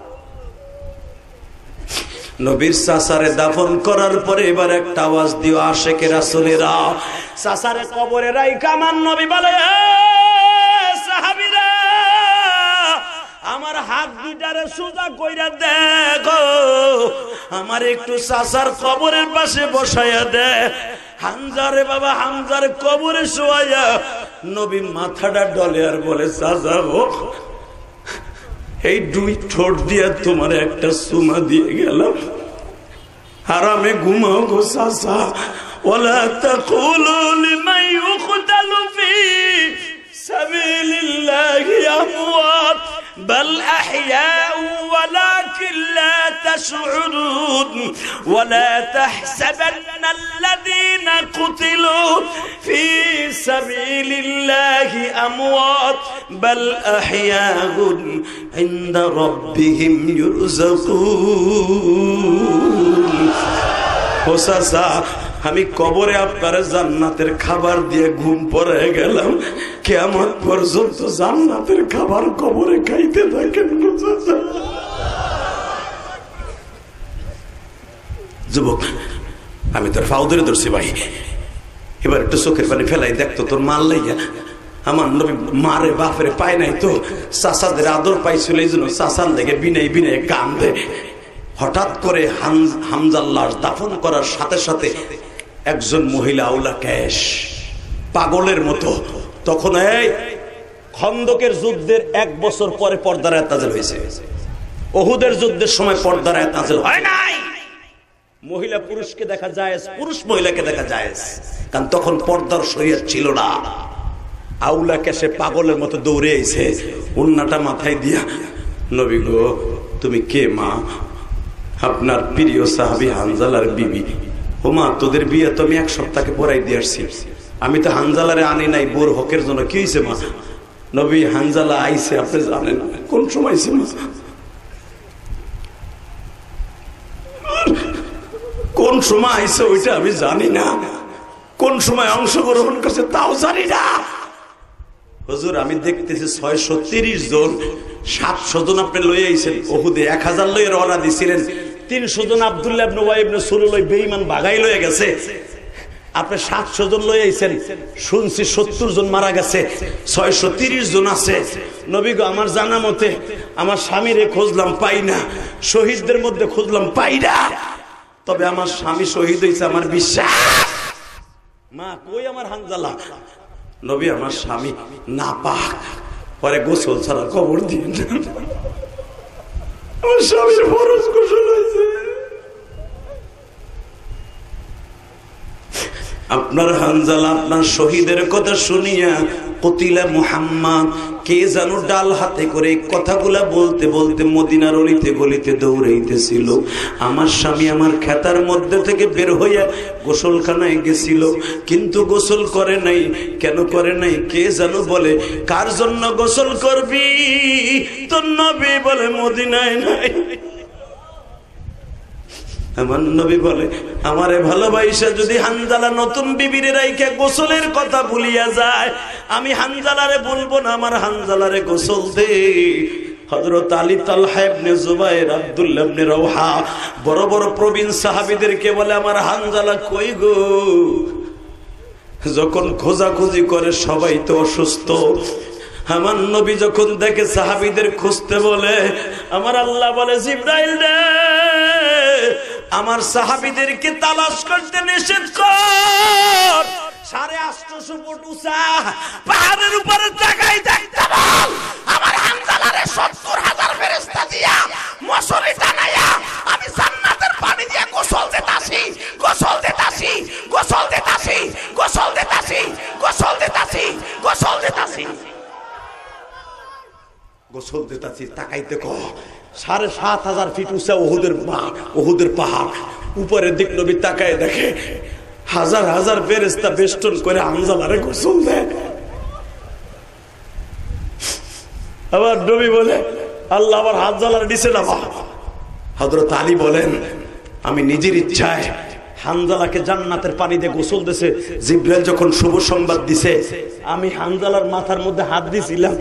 Speaker 1: নবীর চাচারে দাফন করার পরে এবার একটা আওয়াজ দিও আশেকে রাসূলেরা, চাচারে কবরে রাইখা আমার নবী বলে, সাহাবীরা আমার হাত দুইটারে সোজা কইরা দেখো, আমার একটু চাচার কবরের পাশে বসাইয়া দে। হামজারে বাবা, হামজার কবরে শোয়াইয়া নবী মাথাটা ডলে আর বলে, চাচা গো, এই 2 ঠোঁট দিয়া তোমার একটা চুমা দিয়ে গেলাম, আরামে ঘুমাও গো চাচা। ওয়ালা তাকুলু লিমান ইউকতালু ফি সাবিলিল্লাহি আমওয়াত বাল আহইয়াউ ওয়ালাকিন ولكن لا تشعرون ولا تحسبن الذين قتلوا في سبيل الله أموات بل أحياء عند ربهم يرزقون হোসাসা আমি কবরে আপনার জান্নাতের খাবার দিয়ে ঘুম পড়ে গেলাম কিয়ামত পর্যন্ত জান্নাতের খাবার কবরে খাইতে থাকেন হোসাসা যুবক আমি তোর ফাও ধরে ধরছি ভাই এবার একটু চোখের পানি ফেলাই দেখতো তোর মাল লাইয়া আমার নবী মারে বাপরে পায় নাই তো চাচাদের আদর পাইছিল এই জন্য চাচার লেগে বিনাই বিনাই কান্দে হঠাৎ করে হামজার লাশ দাফন করার সাথে সাথে একজন মহিলা আউলা ক্যাশ পাগলের মতো তখন এই খন্দকের যুদ্ধের 1 বছর পরে পর্দার আয়াত নাযিল হয়েছে উহুদের যুদ্ধের সময় পর্দার আয়াত নাযিল হয় নাই মহিলা পুরুষকে দেখা যায় পুরুষ মহিলাকে দেখা যায় কারণ তখন পর্দার শরীয়ত ছিল না আউলা ক্যাশে পাগলের মতো দৌড়ে আইছে উন্নাটা মাথায় দিয়া নবী গো তুমি কে মা আপনার প্রিয় সাহাবী হানজালার বিবি ও মা তোদের বিয়ে তো আমি 1 সপ্তাহে পড়াই দিয়ে আসছি আমি তো হানজালারে আনি নাই বোর হকের জন্য কি হয়েছে মা নবী হানজালা আইছে আপনি জানেন কোন সময় আইছে মা কোন সময় আইছে ওইটা আমি জানি না কোন সময় অংশগ্রহণ করছে তাও জানি না হুজুর আমি দেখতেছি 630 জন 700 জন আপনি লয়ে আইছেন উহুদে 1000 লয়ে রওনা দিছিলেন 300 জন আব্দুল্লাহ ইবনে ওয়াই ইবনে সুলুল বেঈমান ভাগাই লয়ে গেছে আপনি 700 জন লয়ে আইছেন শুনছি 70 জন মারা গেছে 630 জন আছে নবী গো আমার জানা মতে আমার স্বামীরে খুঁজলাম পাই না শহীদদের মধ্যে খুঁজলাম পাই না তবে আমার স্বামী শহীদ হইছে আমার বিশ্বাস মা কই আমার হানজালা নবী আমার স্বামী নাপাক পরে গোসল ছাড়া কবর দিয়ে আমার স্বামীর ফরজ গোসল হয়েছে আপনার হানজালা আপনার শহীদের কথা শুনিয়া কতিলা মুহাম্মদ কে জানো ডাল হাতে করে কথাগুলা বলতে বলতে মদিনার অলিতে গলিতে দৌড়াইতেছিল আমার স্বামী আমার খেতার মধ্যে থেকে বের হইয়া গোসলখানায় গেছিল কিন্তু গোসল করে নাই কেন করে নাই কে জানো বলে কার জন্য গোসল করবি তোর নবী বলে মদিনায় নাই আমার নবী বলে আমারে ভালোবাসা যদি হানজালা নতুন বিবিরে রাইখা গোসলের কথা ভুলিয়া যায় আমি হানজালারে বলবো না আমার হানজালারে গোসল দে হযরত আলী তালহা ইবনে জুবায়ের আব্দুল্লাহ ইবনে রাওহা বড় বড় প্রবীণ সাহাবীদেরকে বলে আমার হানজালা কই গো যখন খোঁজাখুঁজি করে সবাই তো অসুস্থ আমার নবী যখন দেখে সাহাবীদের খুঁজতে বলে আমার আল্লাহ বলে জিবরাইল রে আমার সাহাবীদেরকে তালাশ করতে নিষেধ কর 850 ফুট উঁচা পাহাড়ের উপরে তাকাই দেখতে বল আমার হানজালারে 70,000 ফেরেশতা দিয়া মশারি টানায়া আমি জান্নাতের পানি দিয়ে গোসল দিতাছি গোসল দিতাছি গোসল দিতাছি গোসল দিতাছি গোসল দিতাছি গোসল দিতাছি গোসল দিতাছি তাকাইতে কো 7,500 ফিট উঁচা উহুদের পাহাড় উপরের দিক নবী তাকায় দেখে হাজার হাজার ফেরেশতা বেষ্টন করে হানজালারে গোসল দেয় আবার নবী বলে আল্লাহ আবার হানজালার নিচে নামা হযরত আলী বলেন আমি নিজের ইচ্ছায় হানজালাকে জান্নাতের পানি দিয়ে গোসল দিয়েছে জিবরাইল যখন শুভ সংবাদ দিছে আমি হানজালার মাথার মধ্যে হাত দিয়েছিলাম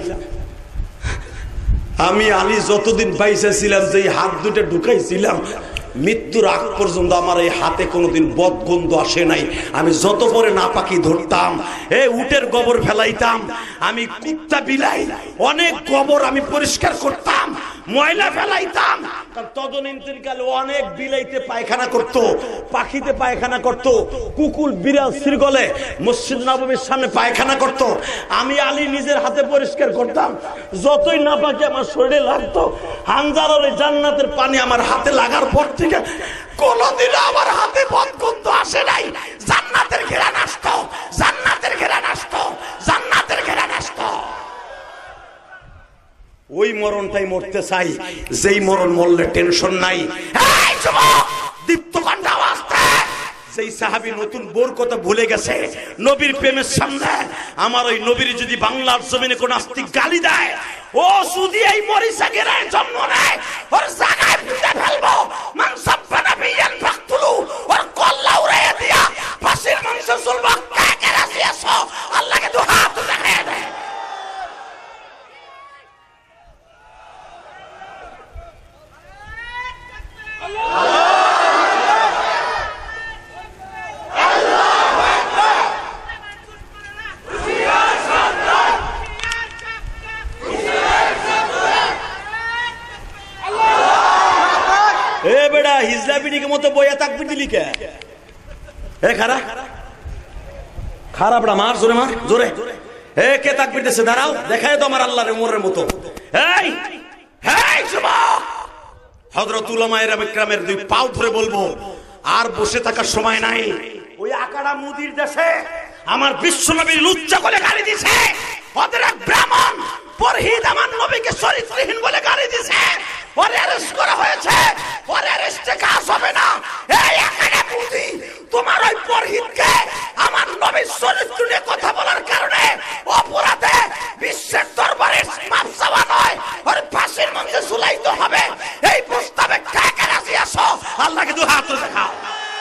Speaker 1: আমি আলী যতদিন বাইসা ছিলাম যে হাত দুটো ঢুকাইছিলাম মৃত্যুর আগ পর্যন্ত আমার এই হাতে কোনোদিন বদগন্ধ আসে নাই আমি যত পরে নাপাকি ধরতাম উটের গোবর ফেলাইতাম আমি কুত্তা বিলাই অনেক গোবর আমি পরিষ্কার করতাম ময়লা ফেলাইতাম তদনীন্তকালে অনেক বিলাইতে পায়খানা করত পাখিতে পায়খানা করত কুকুর বিড়াল শৃগলে মসজিদ নববীর সামনে পায়খানা করত আমি আলী নিজের হাতে পরিষ্কার করতাম যতই নাপাকি আমার শরীরে লাগতো হানজালার জান্নাতের পানি আমার হাতে লাগার পর থেকে কোনদিন আমার হাতে বদগন্ধ আসে নাই জান্নাতের ঘেরান আসতো জান্নাতের ঘেরান আসতো জান্নাতের ঘেরান আসতো ওই মরণটাই মরতে চাই, যেই মরণ মরলে টেনশন নাই। এই যুবক, দীপ্ত কণ্ঠে আওয়াজ দে। যেই সাহাবী নতুন বোর কথা ভুলে গেছে নবীর প্রেমের সামনে, আমার ওই নবীর যদি বাংলার জমিনে কোন নাস্তিক গালি দেয়, ও যদি এই মরিচাকের জন্ম নেয়, ওর জায়গায় পুঁতে ফেলবো। মান সাব্বানা বিয়ান ফাকতুলু, ওর কল্লা উড়াইয়া দিয়া ফাঁসির মঞ্চে ঝুলবো। কে কে রাজি আছো? আল্লাহকে দু হাত দেখায় দেয়। মতো বইয়া তাকবীর দিলি কে? খারাপ মার, জোরে মার, জোরে। কে তাকবীর দিচ্ছে? দাঁড়াও, দেখায় তো আমার আল্লাহর উমরের মতো। এই যুবক, হযরত উলামায়ে ইকরামের দুই পাও ধরে বলবো, আর বসে থাকার সময় নাই। ওই আকাড়া মুদির দেশে আমার বিশ্বনবীর লুচ্চা বলে গালি দিছে, ওদের এক ব্রাহ্মণ পরহিদ আমার নবীকে চরিত্রহীন বলে গালি দিছে, ওরে অ্যারেস্ট করা হয়েছে। ওরে অ্যারেস্টে কাজ হবে না। এই আকাড়া মুদি তোমার ওই পরহিদকে আমার নবীর চরিত্র নিয়ে কথা বলার কারণে অপরাধে বিশ্বের দরবারে মাপ চাওয়া নয়, ওরে ফাঁসির মঞ্চে ঝুলাইতে হবে। এই প্রস্তাবে কে কে রাজি আছো? আল্লাহকে দু হাত দেখাও।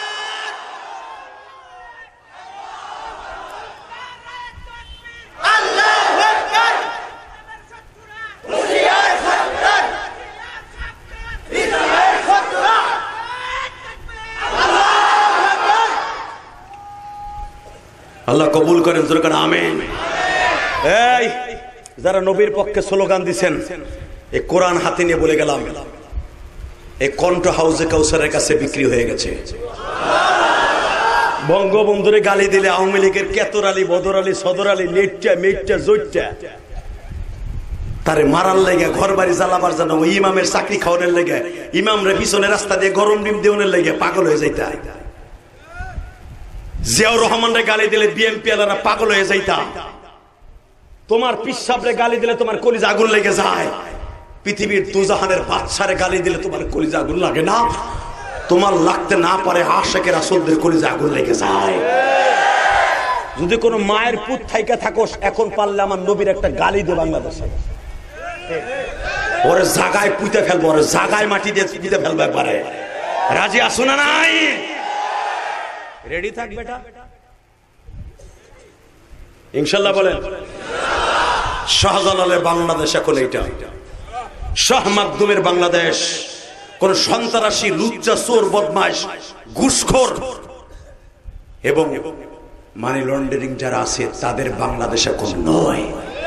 Speaker 1: আল্লাহ কবুল করেন, জোরে আমিন। এই যারা নবীর পক্ষে স্লোগান দিচ্ছেন, এই কোরআন হাতে নিয়ে বলে গেলাম, এই কণ্ঠ হাউজে কাউসারের কাছে বিক্রি হয়ে গেছে। বঙ্গবন্ধুরে গালি দিলে আওয়ামী লীগের কেতর আলী, বদর আলী, সদর আলী, নেটটা মেটটা জোটটা তারে মারার লেগে, ঘর বাড়ি জ্বালাবার জন্য, ওই ইমামের চাকরি খাওয়ানোর লেগে, ইমামরে পিছনে রাস্তা দিয়ে গরম ডিম দেওয়ানোর লেগে পাগল হয়ে যাইতা। জিয়াউর রহমানরে গালি দিলে বিএনপি আলারা পাগল হয়ে যাইতা। তোমার পিসাবরে গালি দিলে তোমার কলিজা আগুন লেগে যায়। পৃথিবীর দুজাহানের বাদশারে গালি দিলে তোমার কলিজা আগুন লাগে না? তোমার লাগতে না পারে আশিকের রাসূলদের কলিজা আগুন লেগে যায়। যদি কোনো মায়ের পুত থাইকা থাকোস, এখন পারলে আমার নবীর একটা গালি দে বাংলাদেশে, ওরে জাগায় পুঁতে ফেলবো, ওরে জাগায় মাটি দিয়ে পুঁতে ফেলবো একবারে। রাজি আসো না? নাই? রেডি থাক বেটা, ইনশাল্লাহ বলেন। শাহজালালের বাংলাদেশ এখন এইটা, শাহ মাকদুমের বাংলাদেশ। কোন সন্ত্রাসী, লুচ্চা, চোর, বদমাশ, ঘুষখোর এবং মানি লন্ডারিং যারা আছে তাদের বাংলাদেশ এখন নয়,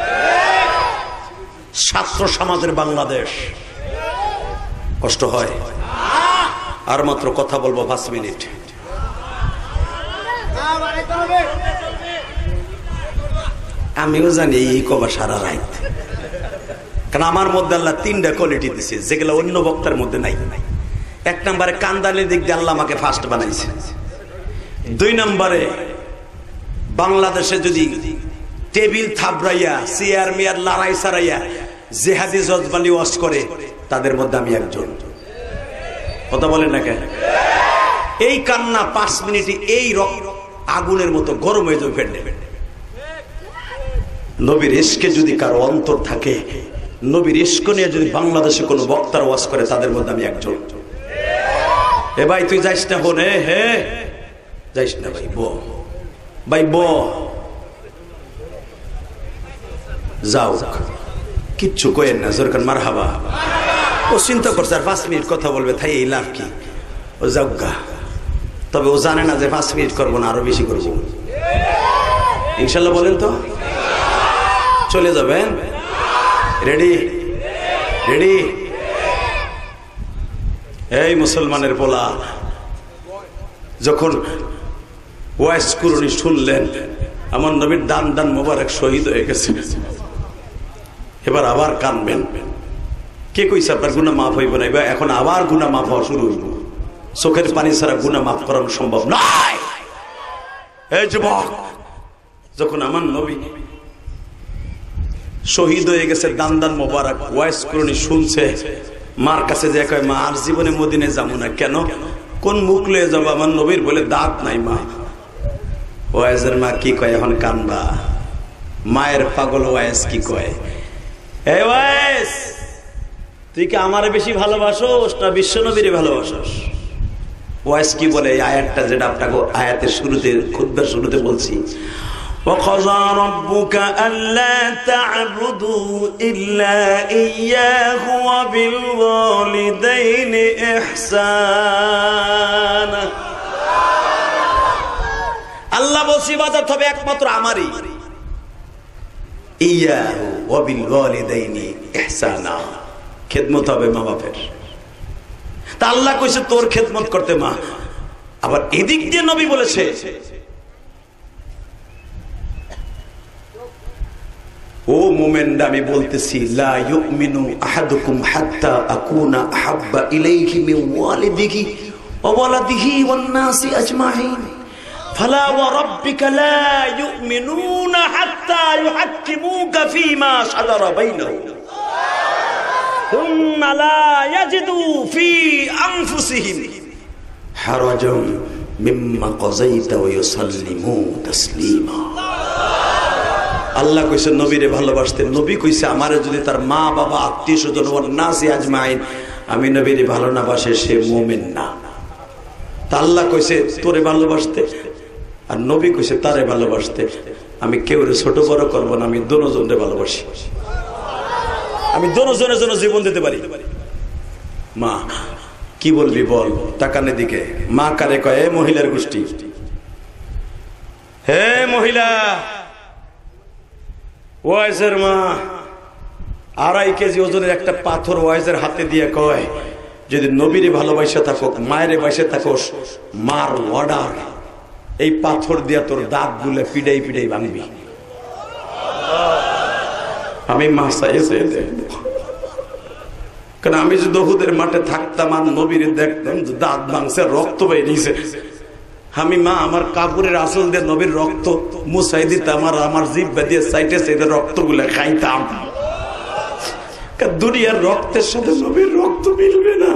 Speaker 1: ছাত্র সমাজের বাংলাদেশ। কষ্ট হয়। আর মাত্র কথা বলবো 5 মিনিট। আমিও জানি এই কবা সারা রাত, কারণ আমার মধ্যে আল্লাহ 3টা কোয়ালিটি দিছে যেগুলো অন্য বক্তার মধ্যে নাই। 1 নম্বরে কান্দানের দিক দিয়ে আল্লাহ আমাকে ফার্স্ট বানাইছে। 2 নম্বরে বাংলাদেশে যদি টেবিল থাবড়াইয়া, চেয়ার মেয়ার লড়াই সারাইয়া জেহাদি জজবানি ওয়াজ করে, তাদের মধ্যে আমি একজন। কথা বলেন না কেন? এই কান্না 5 মিনিটে এই আগুনের মতো গরম হয়ে যাবে ফেটে। নবীর ইশকে যদি কারো অন্তর থাকে, নবীর ইশক নিয়ে যদি বাংলাদেশে কোনো বক্তার ওয়াজ করে, তাদের মধ্যে আমি একজন। এ ভাই তুই যাইস না বোনে, হে যাইস না ভাই, ভাই যাও, কিচ্ছু কয়েন না, জোরকান মারহাবা। ও চিন্তা করছে আর 5 মিনিট কথা বলবে, তাই এই লাভ কি? ও যাওগা। তবে ও জানে না যে 5 মিনিট করবো না, আরো বেশি করবো। ইনশাল্লাহ বলেন তো? চলে যাবেন? রেডি? রেডি? এই মুসলমানের পোলা, যখন ওয়াইস কুরুনি শুনলেন আমার নবীর দান দান মোবারক শহীদ হয়ে গেছে, এবার আবার কানবেন। কে কইছে আপনার গুনাহ মাফ হইব না? এখন আবার গুনাহ মাফ হওয়া শুরু হইব। চোখের পানি ছাড়া গুনাহ মাফ করানো সম্ভব নয়। এই যুবক, যখন আমার নবী শহীদ হয়ে গেছে দান্দান মোবারক, ওয়াইস করণী শুনছে, মার কাছে যে কয় মা আর জীবনে মদিনায় যাবো না। কেন? কোন মুখ লয়ে যাবো, আমার নবীর বলে দাঁত নাই মা। ওয়াইজের মা কি কয় এখন কানবা, মায়ের পাগল ওয়াইস কি কয়, এ ওয়াইস তুই কি আমারে বেশি ভালোবাসোস না বিশ্ব নবীরে ভালোবাসোস? ওয়াইস কি বলে এই আয়াতটা, যেটা আপনাকে আয়াতের শুরুতে খুতবার শুরুতে বলছি, وَقَضَى رَبُّكَ أَلَّا تَعْبُدُوا إِلَّا إِيَّاهُ وَبِالْوَالِدَيْنِ إِحْسَانًا। আল্লাহ বলছে ইবাদত হবে একমাত্র আমারই, ইয়াহু ওয়া বিল ওয়ালিদাইনি ইহসানা, খেদমত হবে মা বাপের। তা আল্লাহ কইছে তোর খেদমত করতে মা, আবার এদিক দিয়ে নবী বলেছে ও মুমিনরা আমি বলতেছি লা ইউমিনু আহাদুকুম হাত্তা আকুনা আহাব্বা ইলাইহি মিন ওয়ালিদিহি ওয়া ওয়ালাদিহি ওয়ান নাসি আজমাইন ফালা ওয়া রাব্বিকা লা ইউমিনুনা হাত্তা ইউহাক্কিমুকা ফীমা শাজারা বাইনাহুম সুম্মা লা ইয়াজিদু ফী আনফুসিহিম হারাজান মিম্মা কাযাইতা ওয়া ইউসাল্লিমু তাসলিমা। আল্লাহ কইছে নবীরে ভালোবাসতে, নবী কইছে আমারে যদি তার মা বাবা আত্মীয় স্বজন ওয়ান নাসি আজমাইন আমি নবীরে ভালো না বাসে সে মুমিন না। তা আল্লাহ কইছে তোরে ভালোবাসতে, আর নবী কইছে তারে ভালোবাসতে। আমি কেউরে ছোট বড় করব না, আমি দুজনরে ভালোবাসি, আমি দুজনের জন্য জীবন দিতে পারি। মা কি বলবি বল, তাকানের দিকে। মা কারে কয়? এ মহিলার গোষ্ঠী, হে মহিলা, ওয়াইজের মা 2.5 কেজি ওজনের একটা পাথর ওয়াইজের হাতে দিয়ে কয় যদি নবীরে ভালোবাসা থাকো, মায়ের বাসে থাকো, মার অর্ডার এই পাথর দিয়া তোর দাঁত গুলে পিডাই পিডাই ভাঙবি। আমি মা চাইছে, কারণ আমি যদি দহুদের মাঠে থাকতাম আর নবীরে দেখতাম দাঁত ভাঙছে, রক্ত বেরিয়েছে, আমি মা আমার কাপড়ের আসল দিয়ে নবীর রক্ত মুছাই দিতাম, আর আমার জিহ্বা দিয়ে সাইডে সাইডে রক্ত গুলা খাইতাম। দুনিয়ার রক্তের সাথে নবীর রক্ত মিলবে না।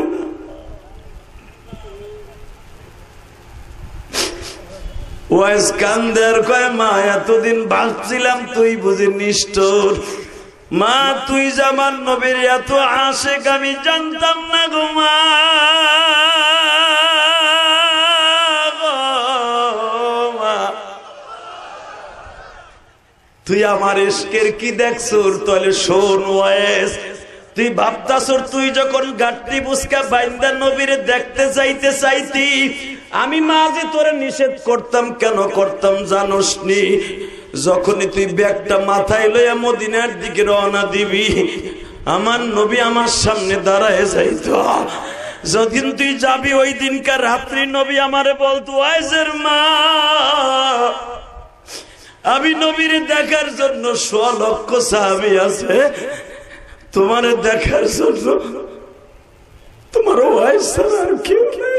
Speaker 1: ওয়াইস কান্দের কয় মা এতদিন ভাবছিলাম তুই বুঝি নিষ্ঠুর, মা তুই জামান নবীর এত আশেক আমি জানতাম না গো মা। তুই আমার ইশকের কি দেখছুর? তাহলে শোন ওয়াইস, তুই ভাবতাছুর তুই যখন গাট্টি বুসকা বাইন্দা নবীরে দেখতে যাইতে চাইতি, আমি মাঝে তোরে নিষেধ করতাম। কেন করতাম জানোস নি? যখনই তুই ব্যাগটা মাথায় লইয়া মদিনার দিকে রওনা দিবি, আমার নবী আমার সামনে দাঁড়ায় যাইত। যদিন তুই যাবি ওই দিনকার রাত্রি নবী আমারে বলতো ওয়াইজের মা আমি নবীরে দেখার জন্য 100 লক্ষ সাহাবী আছে, তোমারে দেখার জন্য তোমার ওয়াইস ছাড়া আর কেউ নেই।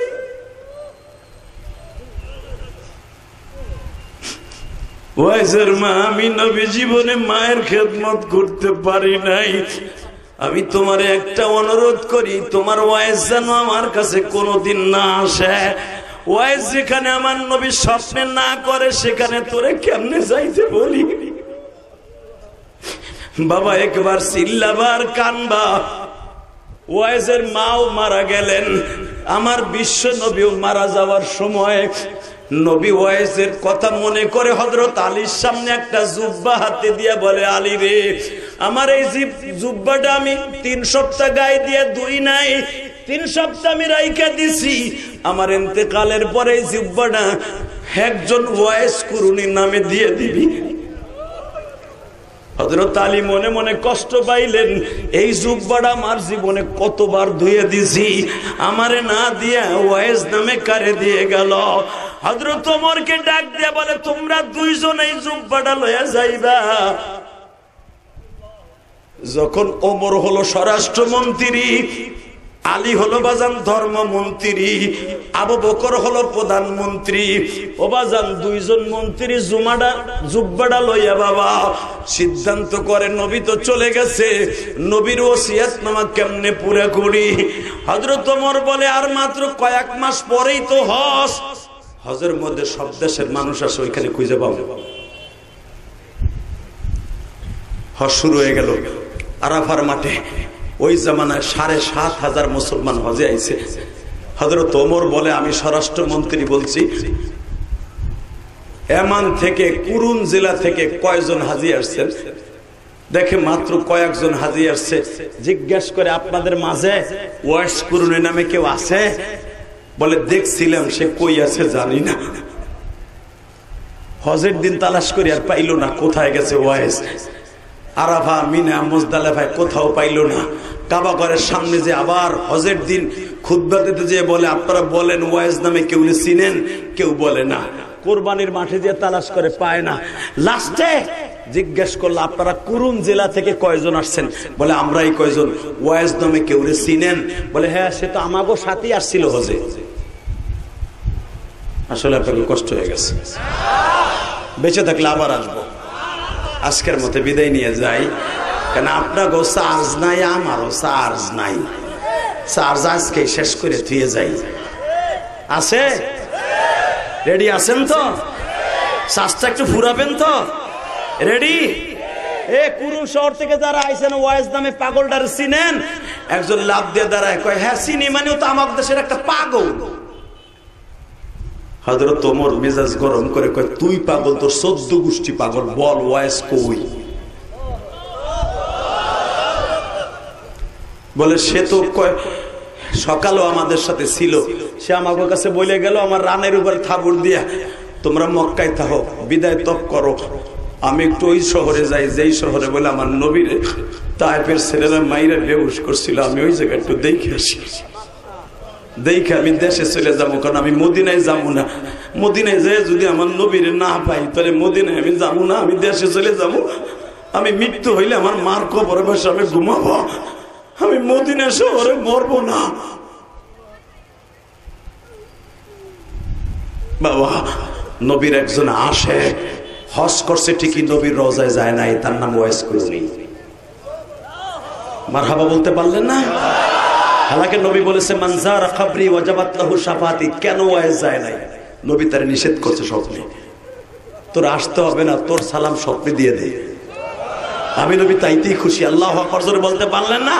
Speaker 1: ওয়াইসের মা আমি নবী জীবনে মায়ের খেদমত করতে পারি নাই, আমি তোমারে একটা অনুরোধ করি, তোমার ওয়াইস যেন আমার কাছে কোনোদিন না আসে। ওয়াইস যেখানে আমার নবী স্বপ্নে না করে সেখানে তোরে কেমনে যাইতে বলি? বাবা একবার চিল্লাবার কানবা। ওয়াইসের মাও মারা গেলেন, আমার বিশ্ব নবীও মারা যাওয়ার সময় নবী ওয়াইসের কথা মনে করে হযরত আলীর সামনে একটা জুব্বা হাতে দিয়ে বলে, আলী রে আমার এই জুব্বাটা আমি 3 সপ্তাহ গায়ে দিয়ে ধুই নাই, 3 সপ্তাহ আমি রাইখা দিছি, আমার ইন্তেকালের পরে এই জুব্বাটা একজন ওয়াইস কুরুনির নামে দিয়ে দিবি। হযরত আলী মনে মনে কষ্ট পাইলেন, এই জুব্বাটা আমার জীবনে কতবার ধুয়ে দিছি, আমারে না দিয়া ওয়াইস নামে কারে দিয়ে গেল। হযরত ওমরকে ডাক দিয়ে বলে তোমরা 2 জন এই জুব্বাটা লইয়া যাইবা। যখন ওমর হলো স্বরাষ্ট্রমন্ত্রী, আলী হলো বাজান ধর্মমন্ত্রী, আবু বকর হলো প্রধানমন্ত্রী। ও বাজান দুইজন মন্ত্রী জুব্বাটা লইয়া বাবা সিদ্ধান্ত করে নবী তো চলে গেছে, নবীর ওসিয়তনামা কেমনে পুরা করি। হযরত ওমর বলে আর মাত্র কয়েক মাস পরেই তো হজ, হজের মধ্যে সব দেশের মানুষ আসে, ওইখানে খুঁজে পাবো। হজ শুরু হয়ে গেল আরাফার মাঠে। ওই জামানায় ৭,৫০০ মুসলমান হজে আইছে। হযরত ওমর বলে আমি স্বরাষ্ট্রমন্ত্রী বলছি, এমান থেকে কুরুন জেলা থেকে কয়জন হাজি আসছেন? দেখে মাত্র কয়েকজন হাজি আসছে। জিজ্ঞেস করে আপনাদের মাঝে ওয়াইস কুরুনের নামে কেউ আছে? বলে দেখছিলাম, সে কই আছে জানি না। হজের দিন তালাশ করি আর পাইল না, কোথায় গেছে ওয়াইস? আরাফা, মিনা, মুজদালিফায় কোথাও পাইল না। কাবা ঘরের সামনে যে আবার হজের দিন খুতবা দিতে যে বলে আপনারা বলেন ওয়াইস নামে কেউ চিনেন? কেউ বলে না। কোরবানির মাঠে যে তালাশ করে পায় না। লাস্টে জিজ্ঞেস করলো আপনারা কুরুন জেলা থেকে কয়জন আসছেন? বলে আমরাই কয়জন। ওয়াইস নামে কেউ চিনেন? বলে হ্যাঁ, সে তো আমাগো সাথেই আসছিল হজে। আসলে আপনাকে কষ্ট হয়ে গেছে, বেঁচে থাকলে আবার আসবো। আজকের মতো বিদায় নিয়ে যাই, কেন আপনাকেও চার্জ নাই, আমারও চার্জ নাই। চার্জ আজকে শেষ করে ধুয়ে যাই। আছে? রেডি আছেন তো? চার্জটা একটু ফুরাবেন তো? রেডি? এ কুরু শহর থেকে যারা আইছেন ওয়াইজ নামে পাগলটার চিনেন? একজন লাভ দিয়ে দাঁড়ায় কয় হ্যাঁ চিনি, মানে তো আমার দেশের একটা পাগল। হযরত ওমর মেজাজ গরম করে কয় তুই পাগল, তোর 14 গোষ্ঠী পাগল, বল ওয়াইস কই? বলে সে তো সকালও আমাদের সাথে ছিল, সে আমাকে কাছে বলে গেল আমার রানের উপরে থাবুর দিয়া তোমরা মক্কায় থাকো, বিদায় তপ করো, আমি একটু ওই শহরে যাই, যেই শহরে বলে আমার নবীর তায়েফের ছেলেরা মাইরা বেহুশ করছিল, আমি ওই জায়গায় একটু দেখে আসি, দেখে আমি দেশে চলে যাবো, কারণ আমি মদিনায় যাবো না। মদিনায় যেয়ে যদি আমার নবীর না পাই তাহলে মদিনায় আমি যাবো না, আমি দেশে চলে যাবো। আমি মৃত্যু হইলে আমার মার কবরে বসে আমি ঘুমাবো, আমি মদিনা শহরে মরবো না। বাবা, নবীর একজন আসে, হজ করছে ঠিকই, নবীর রওজায় যায় নাই, তার নাম ওয়াইস কুরুনি। মারহাবা বলতে পারলেন না? হালাকে নবী বলেছে মান যারা কবরি ওয়াজাবাত লাহু শাফাতি। কেন ওয়াইস যায় নাই? নবী তার নিষেধ করছে স্বপ্নে, তোর আসতে হবে না, তোর সালাম স্বপ্নে দিয়ে দে। আমি নবী তাইতেই খুশি। আল্লাহু আকবার জোরে বলতে পারলেন না?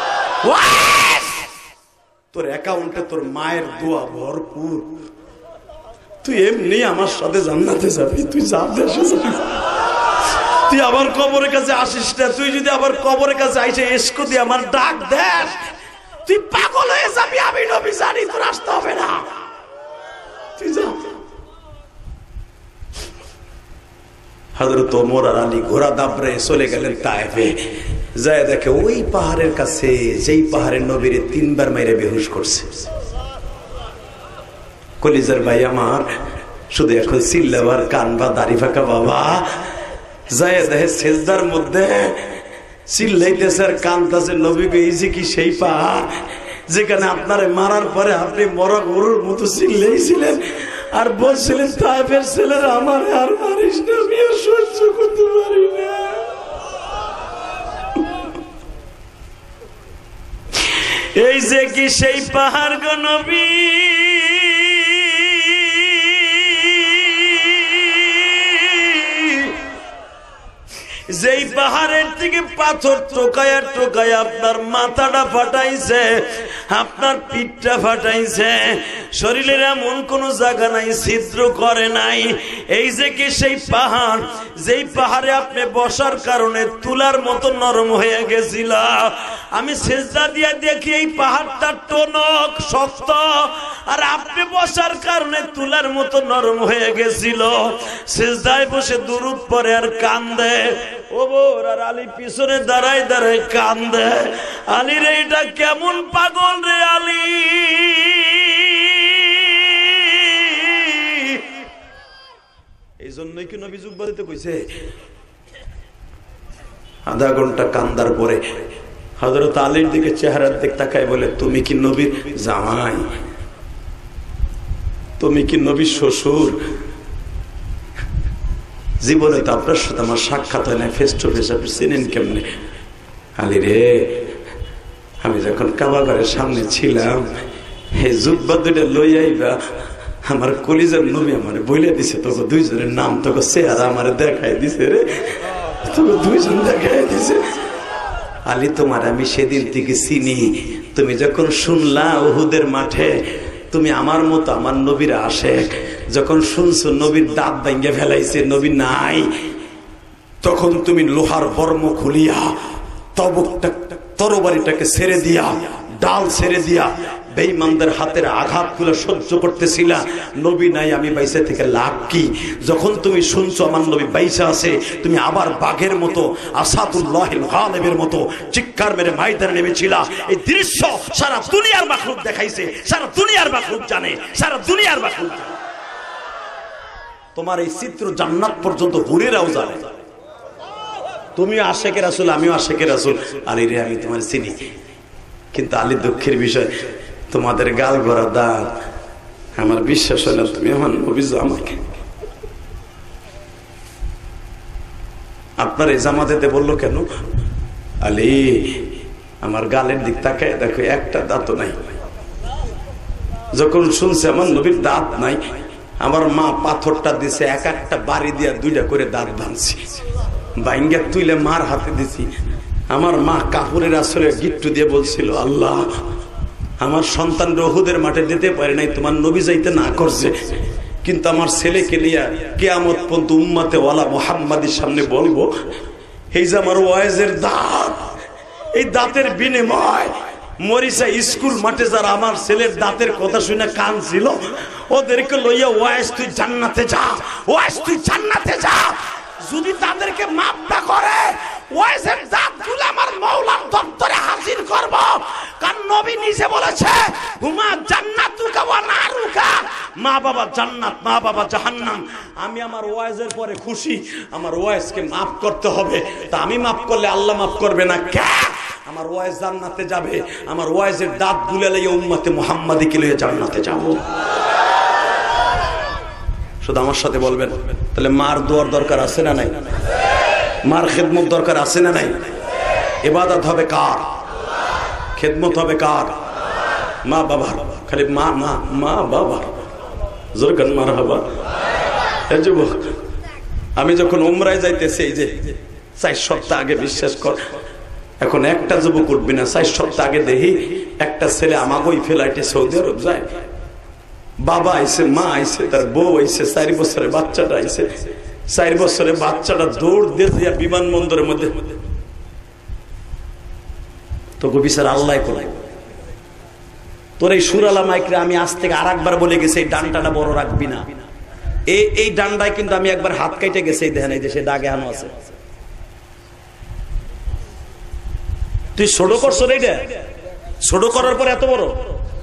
Speaker 1: তোর অ্যাকাউন্টে তোর মায়ের দোয়া ভরপুর, তুই এমনি আমার সাথে জান্নাতে যাবি, তুই যা দেশে যাবি, তুই আবার কবরের কাছে আসিস না। তুই যদি আবার কবরের কাছে আইসে এসকো দিয়ে আমার ডাক দেস, তুই পাগল হয়ে যাবি। আমি নবী জানি তোর আসতে হবে না, তুই যা। হযরত ওমর আর আলী ঘোড়া দাবড়ে চলে গেলেন তায়েফে। যায় দেখে ওই পাহাড়ের কাছে, যেই পাহাড়ের নবীরে 3 বার মাইরে বেহুশ করছে। কলিজার ভাই আমার, শুধু এখন চিল্লাবার কান বা দাড়ি ফাঁকা বাবা, যায় দেখে সেজদার মধ্যে চিল্লাইতেছে আর কানতেছে, নবী গো এই যে কি সেই পাহাড় যেখানে আপনারে মারার পরে আপনি মরা গরুর মতো চিল্লাইছিলেন আর বলছিলেন তায়েফের ছেলেরা আমার আর মারিস না, আমি আর সহ্য করতে পারি না। এই যে কি সেই পাহাড় গো নবী, যেই পাহাড়ের থেকে পাথর টোকায়া টোকায়া আপনার মাথাটা ফাটাইছে, আপনার পিঠটা ফাটাইছে, শরীরের এমন কোন জায়গা নাই ছিদ্র করে নাই। এই যে কি সেই পাহাড়, যেই পাহাড়ে আপনি বসার কারণে তুলার মতো নরম হয়ে গেছিল। আমি সেজদা দিয়ে দেখি এই পাহাড়টা টনক শক্ত, আর আপনি বসার কারণে তুলার মতো নরম হয়ে গেছিল। সেজদায় বসে দুরূদ পড়ে আর কান্দে। ওমর আর আলী পিছনে দাঁড়ায় দাঁড়ায় কান্দে। আলী রে, এটা কেমন পাগল রে আলী! এই জন্যই কি নবী জুব্বা দিতে কইছে? আধা ঘন্টা কান্দার পরে হযরত আলীর দিকে চেহারার দিকে তাকায় বলে, তুমি কি নবীর জামাই? তুমি কি নবীর শ্বশুর? জীবনে তো আপনার সাথে আমার সাক্ষাৎ হয় না, ফেস টু ফেস, আপনি চিনেন কেমনে? আলী রে, আমি যখন কাবাঘরের সামনে ছিলাম, এই জুব্বা দুইটা লই আইবা, আমার কলিজার নবী আমার বইলে দিছে, তোকে দুইজনের নাম, তোকে চেহারা আমার দেখাই দিছে রে, তোকে দুইজন দেখাই দিছে। আলী, তোমার আমি সেদিন থেকে চিনি। তুমি যখন শুনলা উহুদের মাঠে তুমি আমার মতো আমার নবীর আশেক, যখন শুনছো নবীর দাঁত ভাঙ্গে ফেলাইছে, নবী নাই, তখন তুমি লোহার বর্ম খুলিয়া তরবারিটাকে ছেড়ে দিয়া, ডাল ছেড়ে দিয়া বেঈমানদের হাতের আঘাতগুলো সহ্য করতেছিলা। নবী নাই, আমি বাইসা থেকে লাভ কি? যখন তুমি শুনছো আমার নবী বাইসা আছে, তুমি আবার বাঘের মতো, আসাদুল্লাহিল গালিবের মতো চিৎকার মেরে ময়দানে নেমেছিলা। এই দৃশ্য সারা দুনিয়ার মাখলুক দেখাইছে, সারা দুনিয়ার মাখলুক জানে, সারা দুনিয়ার মাখলুক জানে। তোমার এই চিত্র জান্নাত পর্যন্ত হুরেরাও জানে। তুমি আশেকে রাসূল, আমিও আশেকে রাসূল। আলী রে, আমি তোমার চিনি, কিন্তু আলী দুঃখের বিষয়, তোমাদের গাল ভরা দাঁত, আমার বিশ্বাস হয় না তুমি আমার নবী জামাই। আপনার এই জামাতে বললো কেন? আলী, আমার গালের দিক তাকায় দেখো, একটা দাঁতও নাই। যখন শুনছে আমার নবীর দাঁত নাই, আমার মা পাথরটা দিছে, এক একটা বাড়ি দিয়া দুইটা করে দাঁত ভাঙছি, বাইঙ্গা তুইলে মার হাতে দিছি। আমার মা কাপড়ের আসলে গিট্টু দিয়ে বলছিল, আল্লাহ, আমার সন্তান উহুদের মাঠে যেতে পারে নাই, তোমার নবী যাইতে না করছে, কিন্তু আমার ছেলেকে নিয়ে কিয়ামত পর্যন্ত উম্মতে ওয়ালা মুহাম্মাদের সামনে বলবো, এই যে আমার ওয়াইজের দাঁত, এই দাঁতের বিনিময় মরিচা স্কুল মাঠে যারা আমার ছেলের দাঁতের কথা শুনে কান ছিল, ওদেরকে লইয়া ওয়াইজ তুই জান্নাতে যা, ওয়াইজ তুই জান্নাতে যা। যদি তাদেরকে মাফ না করে, ওয়াইজের দাঁতগুলো আমার মাওলার দপ্তরে হাজির করব। কারণ নবী নিজে বলেছে, হুমা জান্নাতুকা ওয়া নারুকা, মা বাবা জান্নাত, মা বাবা জাহান্নাম। আমি আমার ওয়াইজের পরে খুশি, আমার ওয়াইজকে মাফ করতে হবে। তা আমি মাফ করলে আল্লাহ মাফ করবে না কে? আমার ওয়াইজ জান্নাতে যাবে, আমার ওয়াইজের দাঁত গুলে লইয়া উম্মতে মুহাম্মাদীকে লইয়া জান্নাতে যাব। শুধু আমার সাথে বলবেন, তাহলে মার দোয়ার দরকার আছে না নাই? মার খেদমত দরকার আছে না নাই? ইবাদত হবে কার? খেদমত হবে কার? মা বাবার। খালি মা মা মা বাবার। জোরকান মারহাবা। এই যুবক, আমি যখন উমরায় যাইতেছি, এই যে 4 সপ্তাহ আগে, বিশ্বাস কর, এখন একটা যুবক উঠবি না, 4 সপ্তাহ আগে দেখি একটা ছেলে আমাকে ওই ফ্লাইটে সৌদি আরব যায়। বাবা আইছে, মা আইছে, তার বউ আইছে, 4 বছরের বাচ্চাটা আইছে। 4 বছরের বাচ্চাটা দৌড় দিয়ে বিমানবন্দরের মধ্যে, তোকে বিচার আল্লাহ কোলাই। তোর এই সুরালা মাইকরে আমি আজ থেকে আর একবার বলে গেছি, এই ডান্ডাটা বড় রাখবি না। এই ডান্ডায় কিন্তু আমি একবার হাত কাটে গেছে, দেখেন এই যে সে দাগে আনো আছে। তুই ছোট করছো এইটা, ছোট করার পর এত বড়,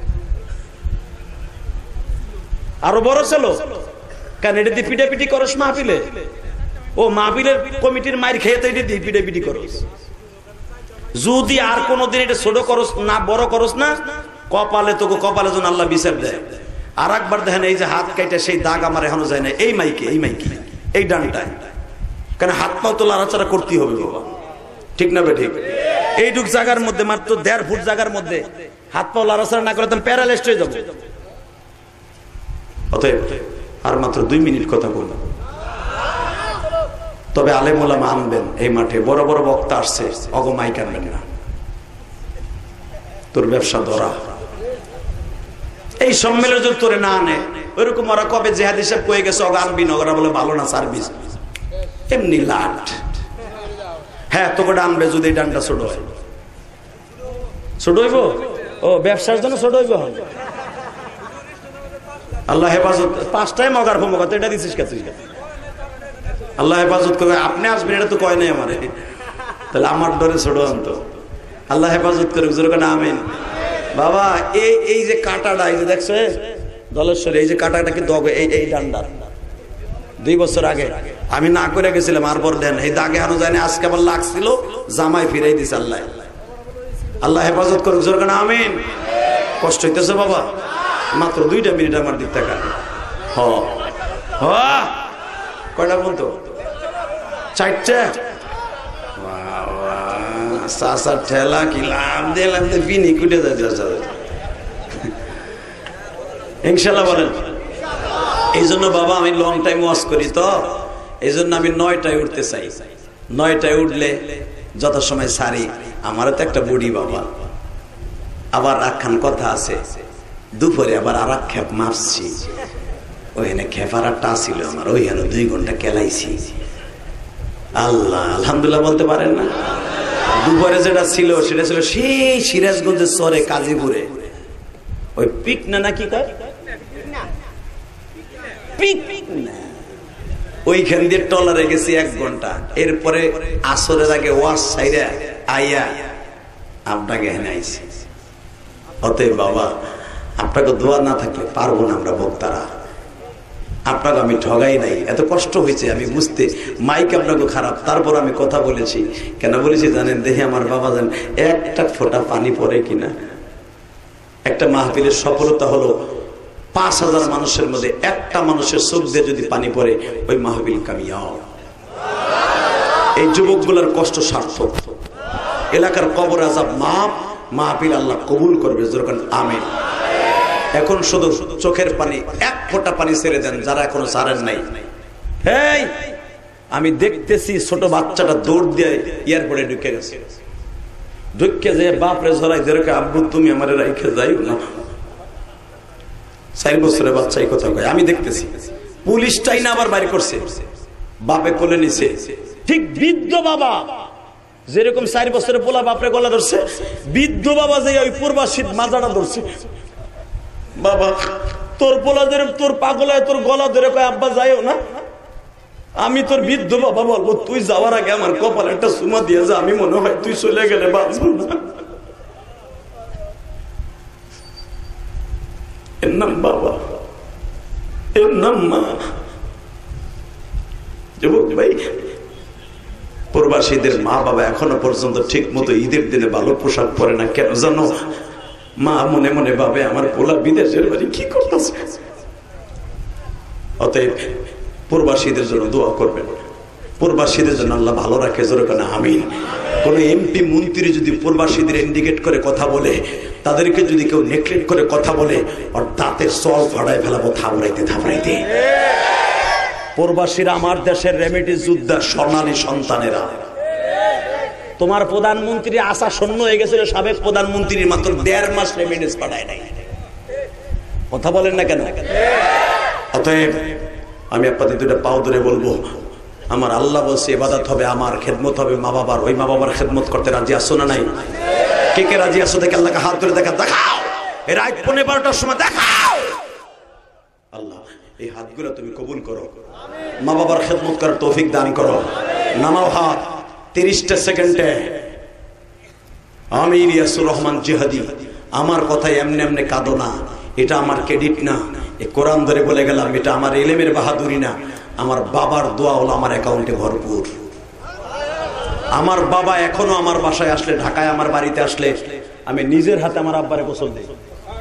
Speaker 1: আরো বড় ছিল কেন? এটা দিয়ে পিটাপিটি করস মাহফিলে? ও মাহফিলের কমিটির মায়ের খেয়ে তো এটা দিয়ে পিটাপিটি করস। যদি আর কোনদিন এটা ছোট করস না, বড় করস না, কপালে তোকে কপালে যেন আল্লাহ বিচার দেয়। আর একবার দেখেন, এই যে হাত কাইটা সেই দাগ আমার এখনো যায় না, এই মাইকে, এই মাইকে, এই ডানটায়, কেন হাত পাও তো লড়াচড়া করতেই হবে বাবা, ঠিক না বে ঠিক? এইটুক জায়গার মধ্যে, মাত্র 1.5 ফুট জায়গার মধ্যে হাত পাও লড়াচড়া না করে তুমি প্যারালাইজড হয়ে যাবো। অতএব আর মাত্র 2 মিনিট কথা বলবো। তবে আলেম ওলামা আনবেন এই মাঠে, বড় বড় বক্তা আসছে, অগমাইক আনবেন না, তোর ব্যবসা ধরা। এই সম্মেলন যদি তোরে না আনে, ওইরকম ওরা কবে জেহাদ হিসাব কয়ে গেছে, অগ আনবি না, ওরা বলে ভালো না সার্ভিস, এমনি লাট। হ্যাঁ, তোকে আনবে যদি এই ডানটা ছোট হয়। ছোট হইব? ও ব্যবসার জন্য ছোট হইব। আল্লাহ হেফাজত, 5টায় মগার ফমগা তো এটা দিছিস কে তুই? আল্লাহ হেফাজত করবে। আপনি আসবেন এটা তো কয় নাই আমারে, তাহলে আমার ডরে ছোট আনতো। আল্লাহ হেফাজত করে, জোরকান আমিন। বাবা, এই যে কাটাটা, এই যে দেখছো দলেশ্বরে, এই যে কাটাটা কিন্তু এই ডান্ডার 2 বছর আগে আমি না করে গেছিলাম, আর পর দেন এই দাগে আনো যায় না, আজকে আবার লাগছিল, জামাই ফিরাই দিছে আল্লাহ। আল্লাহ হেফাজত করুক, জোর করে আমিন। কষ্ট হইতেছে বাবা, মাত্র 2টা মিনিট আমার দিক থেকে। কয়টা বলতো? 4টা। চাষার ঠেলা কি লাভ দিলাম, বিনি কুটে যাচ্ছে ইনশাল্লাহ বলেন। এই জন্য বাবা আমি লং টাইম ওয়াচ করি, তো এই জন্য আমি 9টায় উঠতে চাই। 9টায় উঠলে যত সময় সারি, আমারও তো একটা বডি বাবা। আবার একখান কথা আছে, দুপুরে আবার আর এক খেপ মারছি, ওইখানে খেপারাটা ছিল আমার, ওইখানে 2 ঘন্টা কেলাইছি। আল্লাহ আলহামদুলিল্লাহ বলতে পারেন না? দুপুরে যেটা ছিল সেটা ছিল সেই সিরাজগঞ্জের চরে কাজীপুরে, ওই পিক না নাকি কয় ওইখান দিয়ে টলারে গেছি 1 ঘন্টা। এরপরে আসরের আগে ওয়াশ সাইরা আইয়া আপনাকে এখানে আইছি। অতএব বাবা আপনাকে দোয়া না থাকলে পারবো না আমরা বক্তারা। আপনাকে আমি ঠগাই নাই, এত কষ্ট হয়েছে আমি বুঝতে, মাইক আপনাকে খারাপ, তারপর আমি কথা বলেছি। কেন বলেছি জানেন? দেখি আমার বাবা জান একটা ফোঁটা পানি পড়ে কিনা। একটা মাহফিলের সফলতা হলো 5000 মানুষের মধ্যে একটা মানুষের চোখ দিয়ে যদি পানি পড়ে, ওই মাহফিল কামিয়াব। এই যুবকগুলোর কষ্ট সার্থক। এলাকার কবর আযাব মাপ, মাহফিল আল্লাহ কবুল করবে, যেরকম আমিন। এখন শুধু চোখের পানি, 1 ফোঁটা পানি ছেড়ে দেন যারা এখনো ছাড়েন নাই। এই আমি দেখতেছি ছোট বাচ্চাটা দৌড় দিয়ে এয়ারপোর্টে ঢুকে গেছে, ঢুকে যে বাপরে ঝরাই যেরকম আব্বু তুমি আমার রাইখে যাই না। 4 বছরের বাচ্চা এই কথা কয়, আমি দেখতেছি। পুলিশটাই না আবার বাইর করছে, বাপে কোলে নিছে। ঠিক বৃদ্ধ বাবা যেরকম 4 বছরের পোলা বাপরে গলা ধরছে, বৃদ্ধ বাবা যে ওই পূর্বাশীর মাজাটা ধরছে। বাবা তোর পোলাদের তোর পাগলায় তোর গলা ধরে কয় আব্বা যাইও না। আমি তোর বৃদ্ধ বাবা বলবো তুই যাওয়ার আগে আমার কপালে একটা চুমা দিয়ে যা, আমি মনে হয় তুই চলে গেলে বাঁচব না। এর নাম বাবা, এর নাম মা। যুবক ভাই, প্রবাসীদের মা বাবা এখনো পর্যন্ত ঠিক মতো ঈদের দিনে ভালো পোশাক পরে না, কেন জানো? মা মনে মনে ভাবে আমার পোলা বিদেশের বাড়ি কি করতেছে। অতএব প্রবাসীদের জন্য দোয়া করবেন, প্রবাসীদের জন্য আল্লাহ ভালো রাখে, যেরকম আমিন। কোন এমপি মন্ত্রী যদি প্রবাসীদের ইন্ডিকেট করে কথা বলে, তাদেরকে যদি কেউ নেগলেক্ট করে কথা বলে, আর দাঁতের সল ফাড়ায় ফেলাবো থাবড়াইতে থাবড়াইতে। প্রবাসীরা আমার দেশের রেমিডি যোদ্ধার স্বর্ণালী সন্তানেরা। তোমার প্রধানমন্ত্রী আশা শূন্য হয়ে গেছিল, সাবেক প্রধানমন্ত্রীর মাত্র 1.5 মাস রেমিডেন্স পাঠায় নাই। কথা বলেন না কেন? অতএব আমি আপনাদের 2টা পাও ধরে বলবো, আমার আল্লাহ বলছে ইবাদত হবে, আমার খেদমত হবে মা বাবার। ওই মা বাবার খেদমত করতে রাজি আছো না নাই? কে কে রাজি আছো? দেখে আল্লাহকে হাত ধরে দেখাও। এই রাত 12:15টার সময় দেখাও। আল্লাহ এই হাতগুলো তুমি কবুল করো, মা বাবার খেদমত করার তৌফিক দান করো। নামাও হাত 30টা সেকেন্ডে। আমি ইলিয়াসুর রহমান জিহাদি, আমার কথায় এমনি এমনি কাঁদো না, এটা আমার ক্রেডিট না। এই কোরআন ধরে বলে গেলাম, এটা আমার ইলমের বাহাদুরি না, আমার বাবার দোয়া হলো আমার অ্যাকাউন্টে ভরপুর। আমার বাবা এখনো আমার বাসায় আসলে, ঢাকায় আমার বাড়িতে আসলে, আমি নিজের হাতে আমার আব্বারে গোসল দিই।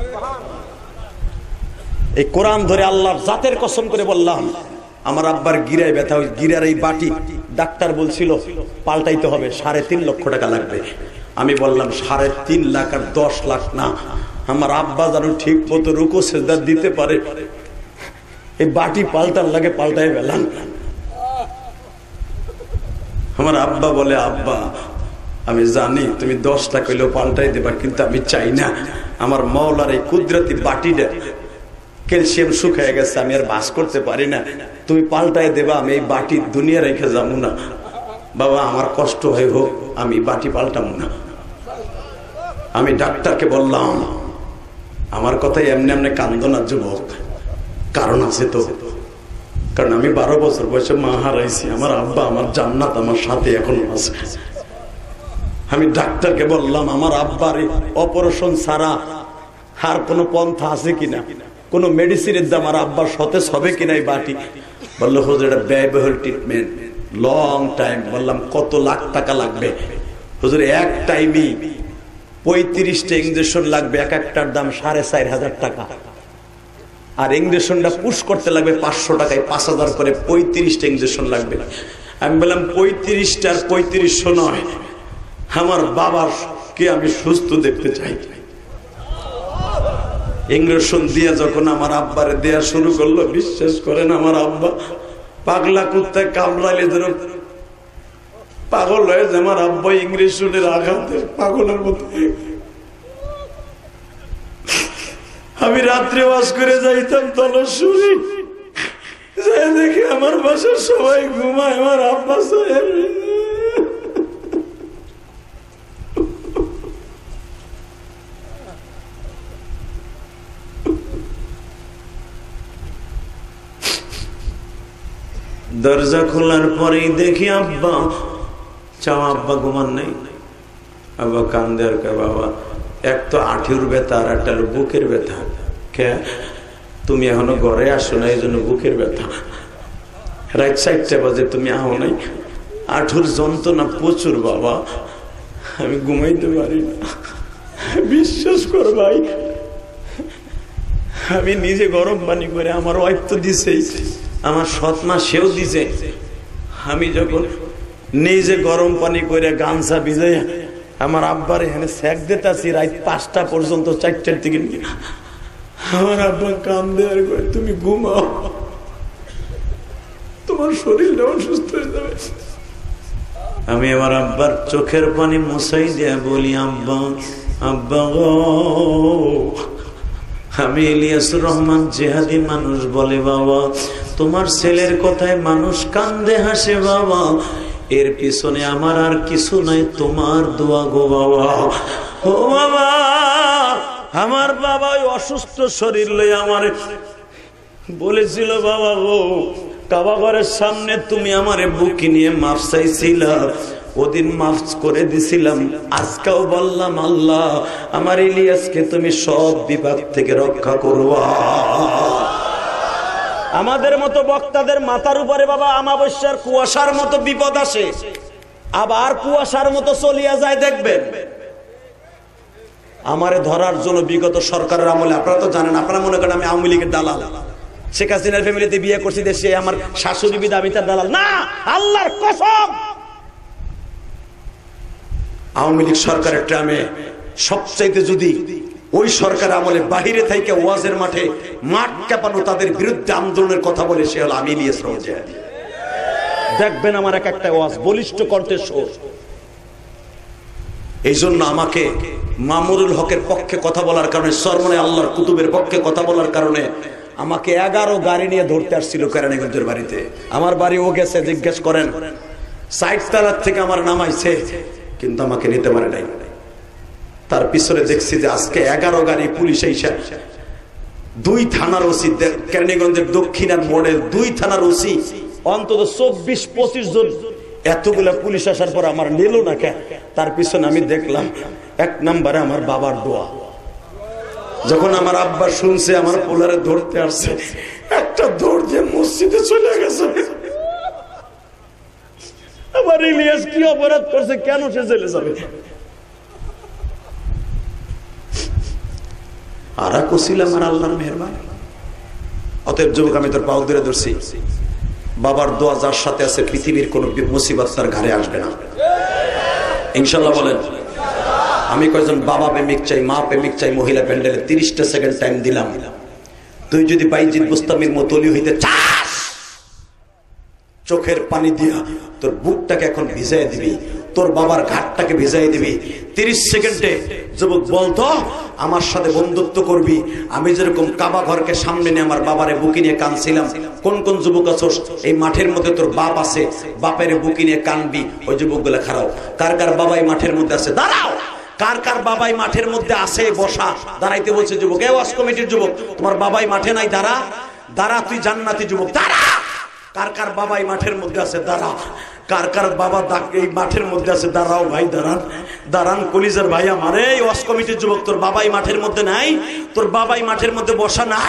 Speaker 1: এই কোরআন ধরে আল্লাহর জাতের কসম করে বললাম, আমার আব্বার গিরায় ব্যথা, ওই গিরার এই বাটি ডাক্তার বলছিল পাল্টাইতে হবে, 3.5 লক্ষ টাকা লাগবে। আমি বললাম 3.5 লাখ আর 10 লাখ না, আমার আব্বা যেন ঠিক মতো রুকু সিজদা দিতে পারে, এই বাটি পাল্টার লাগে পাল্টাই ফেলাম। আমার আব্বা বলে, আব্বা আমি জানি তুমি 10 লাখ হইলেও পাল্টাই দেবা, কিন্তু আমি চাই না আমার মওলার এই কুদরতি বাটিটা ক্যালসিয়াম শুকিয়ে গেছে, আমি আর বাস করতে পারি না, তুমি পাল্টাই দেবা, আমি এই বাটি দুনিয়া রেখে যাবো না। বাবা আমার কষ্ট হয়ে হোক, আমি বাটি পাল্টাবো না। আমি ডাক্তারকে বললাম, আমার কথাই এমনি এমনি কান্দো না যুবক, কারণ আছে তো। কারণ আমি 12 বছর বয়সে মা হারাইছি, আমার আব্বা আমার জান্নাত আমার সাথে এখনো আছে। আমি ডাক্তারকে বললাম, আমার আব্বার অপারেশন ছাড়া আর কোনো পন্থা আছে কিনা, কোন মেডিসিনের দাম আর আব্বার সতেজ হবে কিনা এই বাটি। বললো হুজুর এটা ব্যয়বহুল ট্রিটমেন্ট, লং টাইম। বললাম কত লাখ টাকা লাগবে? হুজুর এক টাইমই 35টা ইঞ্জেকশন লাগবে, এক একটার দাম 4,500 টাকা। আর ইঞ্জেকশনটা পুশ করতে লাগবে 500 টাকায়, 5,000 করে 35টা ইঞ্জেকশন লাগবে। আমি বললাম 35টার 3500 নয়, আমার বাবাকে আমি সুস্থ দেখতে চাই। ইঞ্জেকশন দিয়ে যখন আমার আব্বারে দেয়া শুরু করলো, বিশ্বাস করেন আমার আব্বা পাগলা কুত্তায় কামড়াইলে যেন পাগল হয়ে যে, আমার আব্বা ইঞ্জেকশনের আঘাতে পাগলের মতো। আমি রাত্রে ওয়াজ করে যাইতাম তলসুরি, যাই দেখি আমার বাসার সবাই ঘুমায়, আমার আব্বা সাহেব দরজা খোলার পরেই দেখি আব্বা চাও, আব্বা ঘুমান নাই। আব্বা কান্দে আর কে, বাবা এক তো আঠির ব্যথা আর একটা হলো বুকের ব্যথা। কে তুমি এখনো ঘরে আসো না, এই জন্য বুকের ব্যথা। রাত 4টা বাজে তুমি আও নাই, আঠুর যন্ত্রণা প্রচুর বাবা, আমি ঘুমাইতে পারি না। বিশ্বাস কর ভাই, আমি নিজে গরম পানি করে, আমার ওয়াইফ তো দিছেই, আমার সৎমা সেও দিছে। আমি যখন নিজে গরম পানি করে গামছা ভিজাই আমার আব্বার এখানে সেক দিতেছি রাত 5টা পর্যন্ত, 4টার দিকে আমার আব্বা কান্দে আর কয় তুমি ঘুমাও, তোমার শরীরটা অসুস্থ হয়ে যাবে। আমি আমার আব্বার চোখের পানি মুছাই দিয়া বলি, আব্বা আব্বা গো, আমি ইলিয়াসুর রহমান জেহাদি মানুষ বলে বাবা, তোমার ছেলের কথায় মানুষ কান্দে হাসে বাবা, এর পিছনে আমার আর কিছু নাই, তোমার দোয়া গো বাবা। ও বাবা, আমার বাবা অসুস্থ শরীর লই আমার বলেছিল, বাবা গো কাবা ঘরের সামনে তুমি আমারে বুকে নিয়ে মাফ চাইছিলা, ওদিন মাফ করে দিছিলাম, আজকেও বললাম আল্লাহ আমার ইলিয়াসকে তুমি সব বিপদ থেকে রক্ষা করবা। আমাদের মতো বক্তাদের মাথার উপরে বাবা আমাবস্যার কুয়াশার মতো বিপদ আসে, আবার কুয়াশার মতো চলিয়া যায়। দেখবেন আমারে ধরার জন্য বিগত সরকারের আমলে, আপনারা তো জানেন, আপনারা মনে করেন আমি আওয়ামী লীগের দালাল, শেখ হাসিনার ফ্যামিলিতে বিয়ে করছি, দেশে আমার শাশুড়ি বিধা, আমি তার দালাল না, আল্লাহর কসম। আওয়ামী লীগ সরকারের টাইমে সবচাইতে যদি ওই সরকার আমলে বাহিরে থেকে ওয়াজের মাঠে মাঠ কাঁপানো, তাদের বিরুদ্ধে আন্দোলনের কথা বলে, সে হলো আমি ইলিয়াস রহমান। দেখবেন আমার এক একটা ওয়াজ বলিষ্ঠ কণ্ঠে সুর। এই জন্য আমাকে মামুনুল হকের পক্ষে কথা বলার কারণে, সরমনে আল্লাহর কুতুবের পক্ষে কথা বলার কারণে আমাকে 11 গাড়ি নিয়ে ধরতে আসছিল কেরানীগঞ্জের বাড়িতে। আমার বাড়ি ও গেছে, জিজ্ঞেস করেন, 60 তলা থেকে আমার নামাইছে, কিন্তু আমাকে নিতে পারে নাই। তার পিছনে দেখছি যে আজকে 11 গাড়ি পুলিশ এসে 2 থানার ওসি, কেরানীগঞ্জের দক্ষিণার মোড়ে 2 থানার ওসি, অন্তত 24-25 জন, এতগুলা পুলিশ আসার পর আমার নিল না কেন? তার পিছনে আমি দেখলাম 1 নম্বরে আমার বাবার দোয়া। যখন আমার আব্বা শুনছে আমার পোলারে ধরতে আসছে, একটা দৌড় দিয়ে মসজিদে চলে গেছে। আবার ইলিয়াস কি অপরাধ করছে, কেন সে জেলে যাবে? আর কছিলাম আর আল্লাহর মেহেরবানি। অতএব যুবক, আমি তোর পাও ধরে ধরছি, বাবার দোয়া যার সাথে আছে, পৃথিবীর কোন মুসিবত তার ঘরে আসবে না, ইনশাআল্লাহ বলেন। আমি কয়েকজন বাবা প্রেমিক চাই, মা প্রেমিক চাই, মহিলা প্যান্ডেলে 30টা সেকেন্ড টাইম দিলাম। তুই যদি বাইজিদ বুস্তামির মতো অলি হইতে চাস, চোখের পানি দিয়া তোর বুকটাকে এখন ভিজাই দিবি, তোর বাবার ঘাটটাকে ভিজাই দিবি। 30 সেকেন্ডে যুবক বলতো, আমার সাথে বন্ধুত্ব করবি। আমি যেরকম কাবা ঘরকে সামনে নিয়ে আমার বাবারে বুকি নিয়ে কানছিলাম, কোন কোন যুবক আছোস এই মাঠের মধ্যে তোর বাপ আছে, বাপের বুকি নিয়ে কানবি, ওই যুবক গুলা খারাও। কার কার বাবাই মাঠের মধ্যে আছে দাঁড়াও, কার কার বাবাই মাঠের মধ্যে আছে বসা, দাঁড়াইতে বলছে যুবক। এ ওয়াজ কমিটির যুবক, তোমার বাবাই মাঠে নাই, দাঁড়া দাঁড়া, তুই জান্নাতি যুবক, দাঁড়া। কার কার বাবাই মাঠের মধ্যে আছে দাঁড়া, কার কার বাবা এই মাঠের মধ্যে আছে দাঁড়াও ভাই, দাঁড়ান দাঁড়ান কলিজার ভাই আমার। এই ওয়াজ কমিটির যুবক, তোর বাবাই মাঠের মধ্যে নাই, তোর বাবাই মাঠের মধ্যে বসা নাই,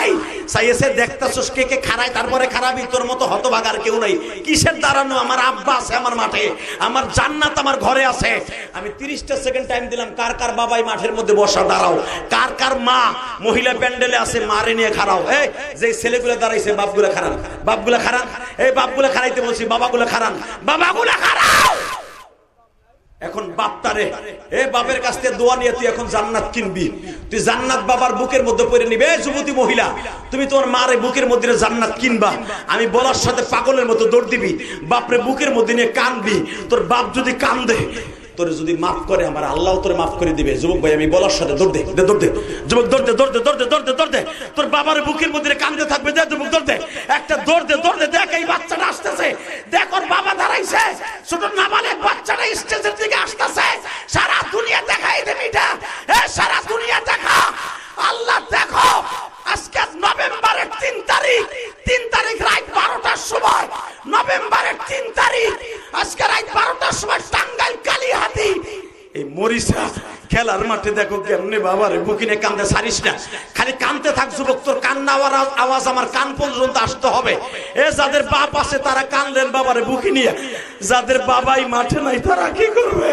Speaker 1: চাইছে দেখতাছস কে কে খারায়, তারপরে খারাপই, তোর মতো হতভাগার কেউ নাই। কিসের দাঁড়ানো? আমার আব্বা আছে আমার মাঠে, আমার জান্নাত আমার ঘরে আছে। আমি 30টা সেকেন্ড টাইম দিলাম, কার কার বাবাই মাঠের মধ্যে বসা দাঁড়াও, কার কার মা মহিলা প্যান্ডেলে আছে মারে নিয়ে খাড়াও। এই যে ছেলেগুলো দাঁড়াইছে বাপগুলো খারান, বাপগুলো খারান, এই বাপগুলো খারাইতে বলছি, বাবাগুলো খারান, বাবাগুলো খারাও। এখন বাপটারে এ বাপের কাছ থেকে দোয়া নিয়ে তুই এখন জান্নাত কিনবি, তুই জান্নাত বাবার বুকের মধ্যে পড়ে নিবে। যুবতী মহিলা, তুমি তোমার মারে বুকের মধ্যে জান্নাত কিনবা। আমি বলার সাথে পাগলের মতো দৌড় দিবি, বাপরে বুকের মধ্যে নিয়ে কানবি। তোর বাপ যদি কান্দে, তোরে যদি মাফ করে আমার আল্লাহ তোরে মাফ করে দিবে। যুবক ভাই আমি বলার সাথে দৌড় দে, দৌড় দে যুবক, দৌড় দে, দৌড় দে, দৌড় দে, দৌড় দে, দৌড় দে। তোর বাবার বুকের মধ্যে কান্দে থাকবে, দে যুবক দৌড় দে, একটা দৌড় দে, দৌড় দে। দেখ এই বাচ্চাটা আসতেছে, দেখ ওর বাবা দাঁড়াইছে, ছোট নাবালেক বাচ্চাটা স্টেজের দিকে আসতেছে। সারা দুনিয়া দেখাই দেবে এটা, সারা দুনিয়া দেখা। আল্লাহ দেখো আজকে নভেম্বরের 3 তারিখ, 3 তারিখ রাত 12টার সময়, নভেম্বরের 3 তারিখ আজকে রাত 12টার সময় টাঙ্গাইল কালীহাতি এই মরিচা খেলার মাঠে দেখো কেমনে বাবারে বুকিনে কান্দে। সারিস না, খালি কানতে থাক যুবক, তোর কান্না আওয়াজ আমার কান পর্যন্ত আসতে হবে। এ যাদের বাপ আছে তারা কানলেন বাবারে বুকি নিয়ে, যাদের বাবাই মাঠে নাই তারা কি করবে?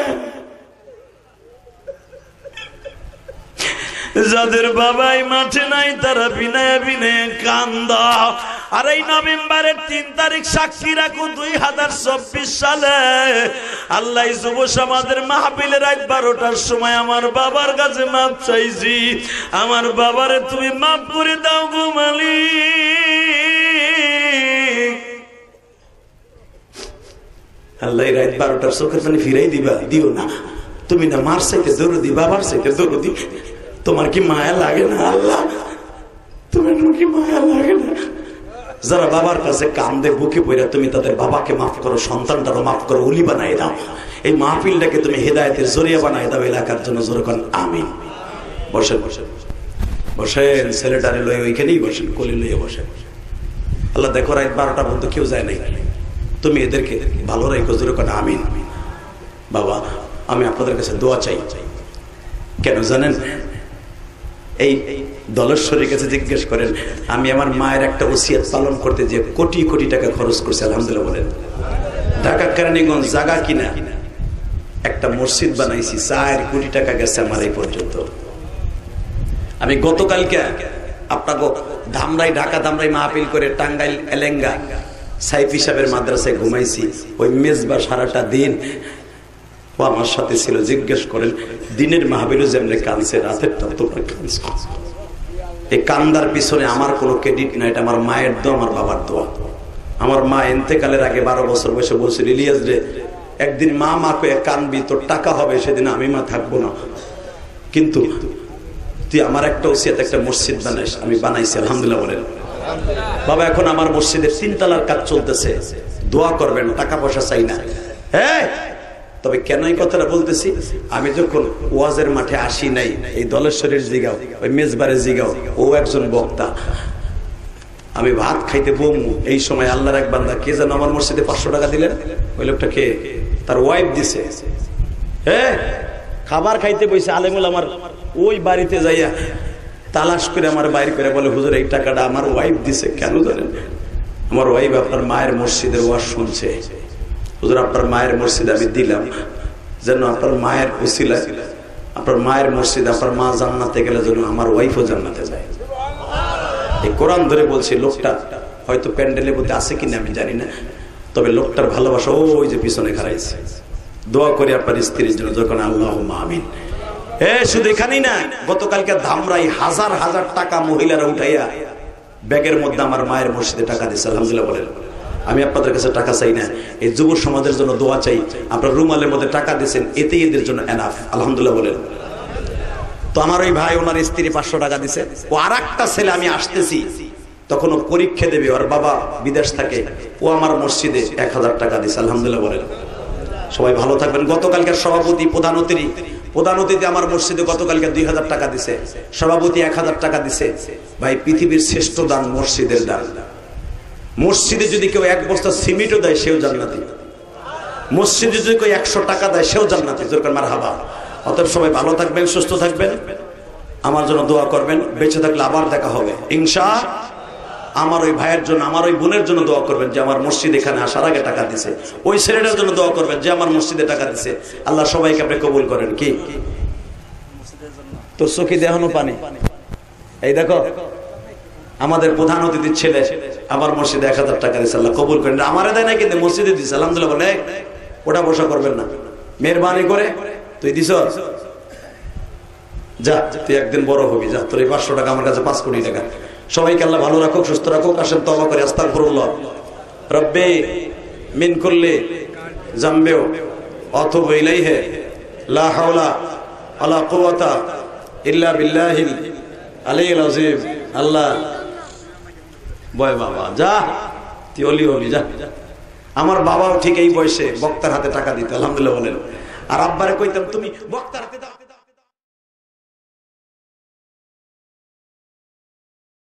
Speaker 1: যাদের বাবাই মাঠে নাই তারা বিনয়ে বিনয়ে কান্দা। আর এই নভেম্বরের 3 তারিখ সাক্ষী রাখো 2024 সালে আল্লাহ যুব সমাজের মাহফিলে রাত 12টার সময় আমার বাবার কাছে মাপ চাইছি। আমার বাবারে তুমি মাফ করে দাও গো মালিক। আল্লাহ রাত 12টার চোখের পানি ফিরাই দিবা, দিও না। তুমি না মার চাইতে দরদি, বাবার চাইতে দরদি, তোমার কি মায়া লাগে না? আল্লাহ তোমার কি মায়া লাগে না? যারা বাবার কাছে কান্দে বুকে পড়ে তুমি তাদের বাবাকে মাফ করো, সন্তানটারও মাফ করো, উলি বানাই দাও। এই মাহফিলটাকে তুমি হেদায়েতের জরিয়া বানাই দাও এলাকার জন্য। জোরে কোন আমিন। বসেন বসেন বসেন, ছেলেটারে লয়ে ওইখানেই বসেন, কোলে লইয়ে বসেন। আল্লাহ দেখো রাত 12টা পর্যন্ত কেউ যায় নাই, তুমি এদেরকে ভালো রাখো। জোরে কোন আমিন। বাবা আমি আপনাদের কাছে দোয়া চাই। কেন জানেন? এই দলেশ্বরীর কাছে জিজ্ঞেস করেন, আমি আমার মায়ের একটা ওসিয়ত পালন করতে যে কোটি কোটি টাকা খরচ করছি, আলহামদুলিল্লাহ বলেন। ঢাকা কেরানীগঞ্জ জায়গা কিনা একটা মসজিদ বানাইছি, 4 কোটি টাকা গেছে আমার এই পর্যন্ত। আমি গতকালকে আপনাকে ধামরাই, ঢাকা ধামরাই মাহফিল করে টাঙ্গাইল এলেঙ্গা সাইফি সাহেবের মাদ্রাসায় ঘুমাইছি। ওই মেজবা সারাটা দিন ও আমার সাথে ছিল। জিজ্ঞেস করেন দিনের মাহফিলও যেমন কানছে, রাতের তোমরা কানছে। এই কান্দার পিছনে আমার কোনো ক্রেডিট নাই, এটা আমার মায়ের দোয়া, আমার বাবার দোয়া। আমার মা এন্তেকালের আগে 12 বছর বয়সে বলছিল, ইলিয়াস রে একদিন মা মা কয়ে কানবি, তোর টাকা হবে, সেদিন আমি মা থাকবো না, কিন্তু তুই আমার একটা ওসিয়ত, একটা মসজিদ বানাইস। আমি বানাইছি, আলহামদুলিল্লাহ বলেন। বাবা এখন আমার মসজিদের 3 তলার কাজ চলতেছে, দোয়া করবেন, টাকা পয়সা চাই না। হ্যাঁ, তবে কেন এই কথাটা বলতেছি? আমি যখন ওয়াজের মাঠে আসি নাই, এই দলেশ্বরের জিগাও, ওই মেজবারের জিগাও, ও একজন বক্তা। আমি ভাত খাইতে বমু, এই সময় আল্লাহর এক বান্দা, কে যেন আমার মসজিদে 500 টাকা দিলেন, ওই লোকটা কে? তার ওয়াইফ দিছে। হ্যাঁ, খাবার খাইতে বসে আলেমুল আমার ওই বাড়িতে যাইয়া তালাশ করে আমার বাইর করে বলে, হুজুর এই টাকাটা আমার ওয়াইফ দিছে। কেন জানেন? আমার ওয়াইফ আপনার মায়ের মসজিদের ওয়াজ শুনছে। হুজুর আপনার মায়ের মসজিদে আমি দিলাম যেন আপনার মায়ের উসিলায়, আপনার মায়ের মসজিদ, আপনার মা জান্নাতে গেলে যেন আমার ওয়াইফও জান্নাতে যায়। এই কোরআন ধরে বলছি। লোকটা হয়তো প্যান্ডেলের মধ্যে আছে কিনা আমি জানি না, তবে লোকটার ভালোবাসা ওই যে পিছনে খারাইছে। দোয়া করি আপনার স্ত্রীর জন্য, যখন আল্লাহুম্মা আমিন। শুধু এখানেই না, গতকালকে ধামরাই হাজার হাজার টাকা মহিলারা উঠাইয়া ব্যাগের মধ্যে আমার মায়ের মসজিদে টাকা দিচ্ছে, আলহামদুলিল্লাহ বলেন। আমি আপনাদের কাছে টাকা চাই না, এই যুব সমাজের জন্য দোয়া চাই। আপনার রুমালের মধ্যে টাকা দিচ্ছেন, এতেই এদের জন্য এনাফ, আলহামদুলিল্লাহ বলেন। তো আমার ওই ভাই, ওনার স্ত্রী 500 টাকা দিছে। ও আর একটা ছেলে, আমি আসতেছি তখন ও পরীক্ষা দেবে, ওর বাবা বিদেশ থাকে, ও আমার মসজিদে 1000 টাকা দিছে, আলহামদুলিল্লাহ বলেন। সবাই ভালো থাকবেন। গতকালকার সভাপতি, প্রধান অতিথি আমার মসজিদে গতকালকে 2000 টাকা দিছে, সভাপতি 1000 টাকা দিছে। ভাই পৃথিবীর শ্রেষ্ঠ দান মসজিদের দান। মসজিদে যদি কেউ 1 বস্তা সিমেন্টও দেয়, সেও জান্নাতি। মসজিদে যদি কেউ 100 টাকা দেয়, সেও জান্নাতি। দরকার মারহাবা। অতএব সবাই ভালো থাকবেন, সুস্থ থাকবেন, আমার জন্য দোয়া করবেন। বেঁচে থাকলে আবার দেখা হবে ইনশাআল্লাহ। আমার ওই ভাইয়ের জন্য, আমার ওই বোনের জন্য দোয়া করবেন যে আমার মসজিদ এখানে আসার আগে টাকা দিছে। ওই ছেলেটার জন্য দোয়া করবেন যে আমার মসজিদে টাকা দিছে। আল্লাহ সবাইকে আপনি কবুল করেন। কি তোর চোখে দেখানো পানি? এই দেখো আমাদের প্রধান অতিথির ছেলে আমার মসজিদে 1000 টাকা দিচ্ছে, আল্লাহ কবুল করেন। আমারে দেয় না কিন্তু মসজিদে দিচ্ছে, আলহামদুলিল্লাহ। বলে ওটা বসা করবেন না, মেহরবানি করে তুই দিছ, যা তুই একদিন বড় হবি, যা তোর এই 500 টাকা আমার কাছে 5 কোটি টাকা। সবাইকে আল্লাহ ভালো রাখুক, সুস্থ রাখুক। আসেন তওবা করে আস্তাগফিরুল্লাহ রব্বি মিন কুল্লি জামবিও আতুবু ইলাইহি লা হাওলা ওয়ালা কুওয়াতা ইল্লা বিল্লাহিল আলিয়্যিল আযীম। আল্লাহ বয় বাবা যা তুই অলি হবি, যা। আমার বাবাও ঠিক এই বয়সে বক্তার হাতে টাকা দিত, আলহামদুলিল্লাহ বলেন। আর আব্বারে কইতাম তুমি বক্তার হাতে দাও।